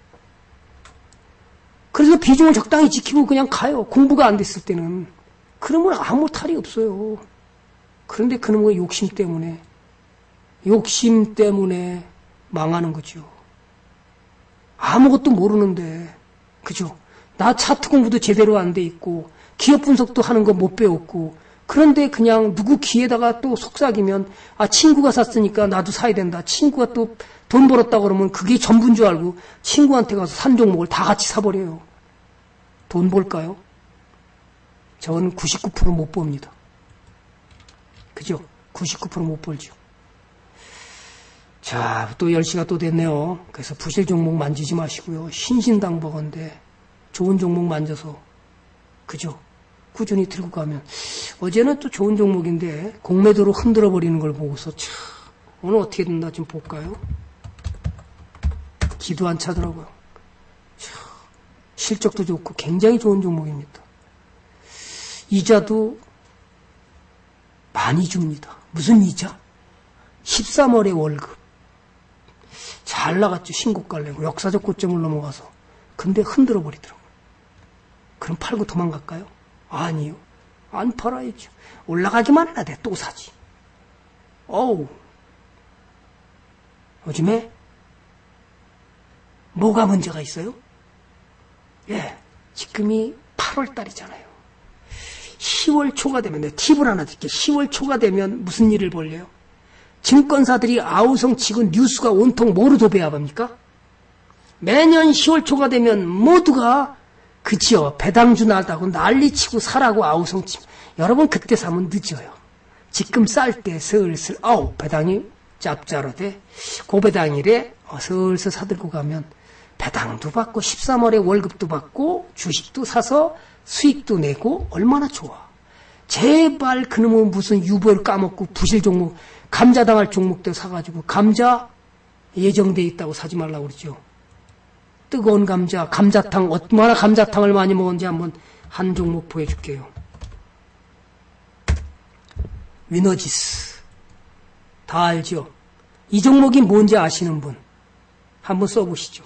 그래서 비중을 적당히 지키고 그냥 가요. 공부가 안 됐을 때는. 그러면 아무 탈이 없어요. 그런데 그놈의 욕심 때문에 욕심 때문에 망하는 거죠. 아무것도 모르는데, 그죠? 나 차트 공부도 제대로 안 돼 있고 기업 분석도 하는 거 못 배웠고, 그런데 그냥 누구 귀에다가 또 속삭이면 아 친구가 샀으니까 나도 사야 된다. 친구가 또 돈 벌었다 그러면 그게 전부인 줄 알고 친구한테 가서 산 종목을 다 같이 사버려요. 돈 벌까요? 저는 구십구 퍼센트 못 봅니다. 그죠? 구십구 퍼센트 못 벌죠. 자, 또 열 시가 또 됐네요. 그래서 부실 종목 만지지 마시고요. 신신당부건데 좋은 종목 만져서, 그죠? 꾸준히 들고 가면. 어제는 또 좋은 종목인데 공매도로 흔들어 버리는 걸 보고서 참, 오늘 어떻게 된다 좀 볼까요? 기도 안 차더라고요. 참, 실적도 좋고 굉장히 좋은 종목입니다. 이자도 많이 줍니다. 무슨 이자? 십삼월에 월급. 잘 나갔죠. 신고가 내고 역사적 고점을 넘어가서. 근데 흔들어 버리더라고요. 그럼 팔고 도망갈까요? 아니요. 안 팔아야죠. 올라가기만 해야 돼. 또 사지. 어우. 요즘에 뭐가 문제가 있어요? 예. 지금이 팔월 달이잖아요. 시월 초가 되면, 내가 팁을 하나 드릴게요. 시월 초가 되면 무슨 일을 벌려요? 증권사들이 아우성 치고 뉴스가 온통 뭐로 도배합니까? 매년 시월 초가 되면 모두가 그치요. 배당주 나다고 난리치고 사라고 아우성 치고. 여러분 그때 사면 늦어요. 지금 쌀 때 슬슬 아우 배당이 짭짤하대. 고배당일에 슬슬 사들고 가면 배당도 받고 십삼월에 월급도 받고 주식도 사서 수익도 내고 얼마나 좋아. 제발 그놈은 무슨 유보를 까먹고 부실 종목, 감자 당할 종목도 사가지고 감자 예정돼 있다고 사지 말라고 그러죠. 뜨거운 감자, 감자탕, 얼마나 감자탕을 많이 먹었는지 한번 한 종목 보여줄게요. 위너지스. 다 알죠? 이 종목이 뭔지 아시는 분 한번 써보시죠.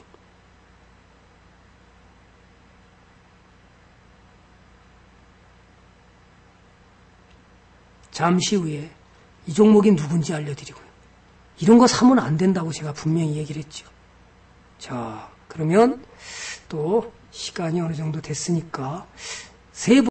잠시 후에 이 종목이 누군지 알려드리고요. 이런 거 사면 안 된다고 제가 분명히 얘기를 했죠. 자, 그러면 또 시간이 어느 정도 됐으니까 세 번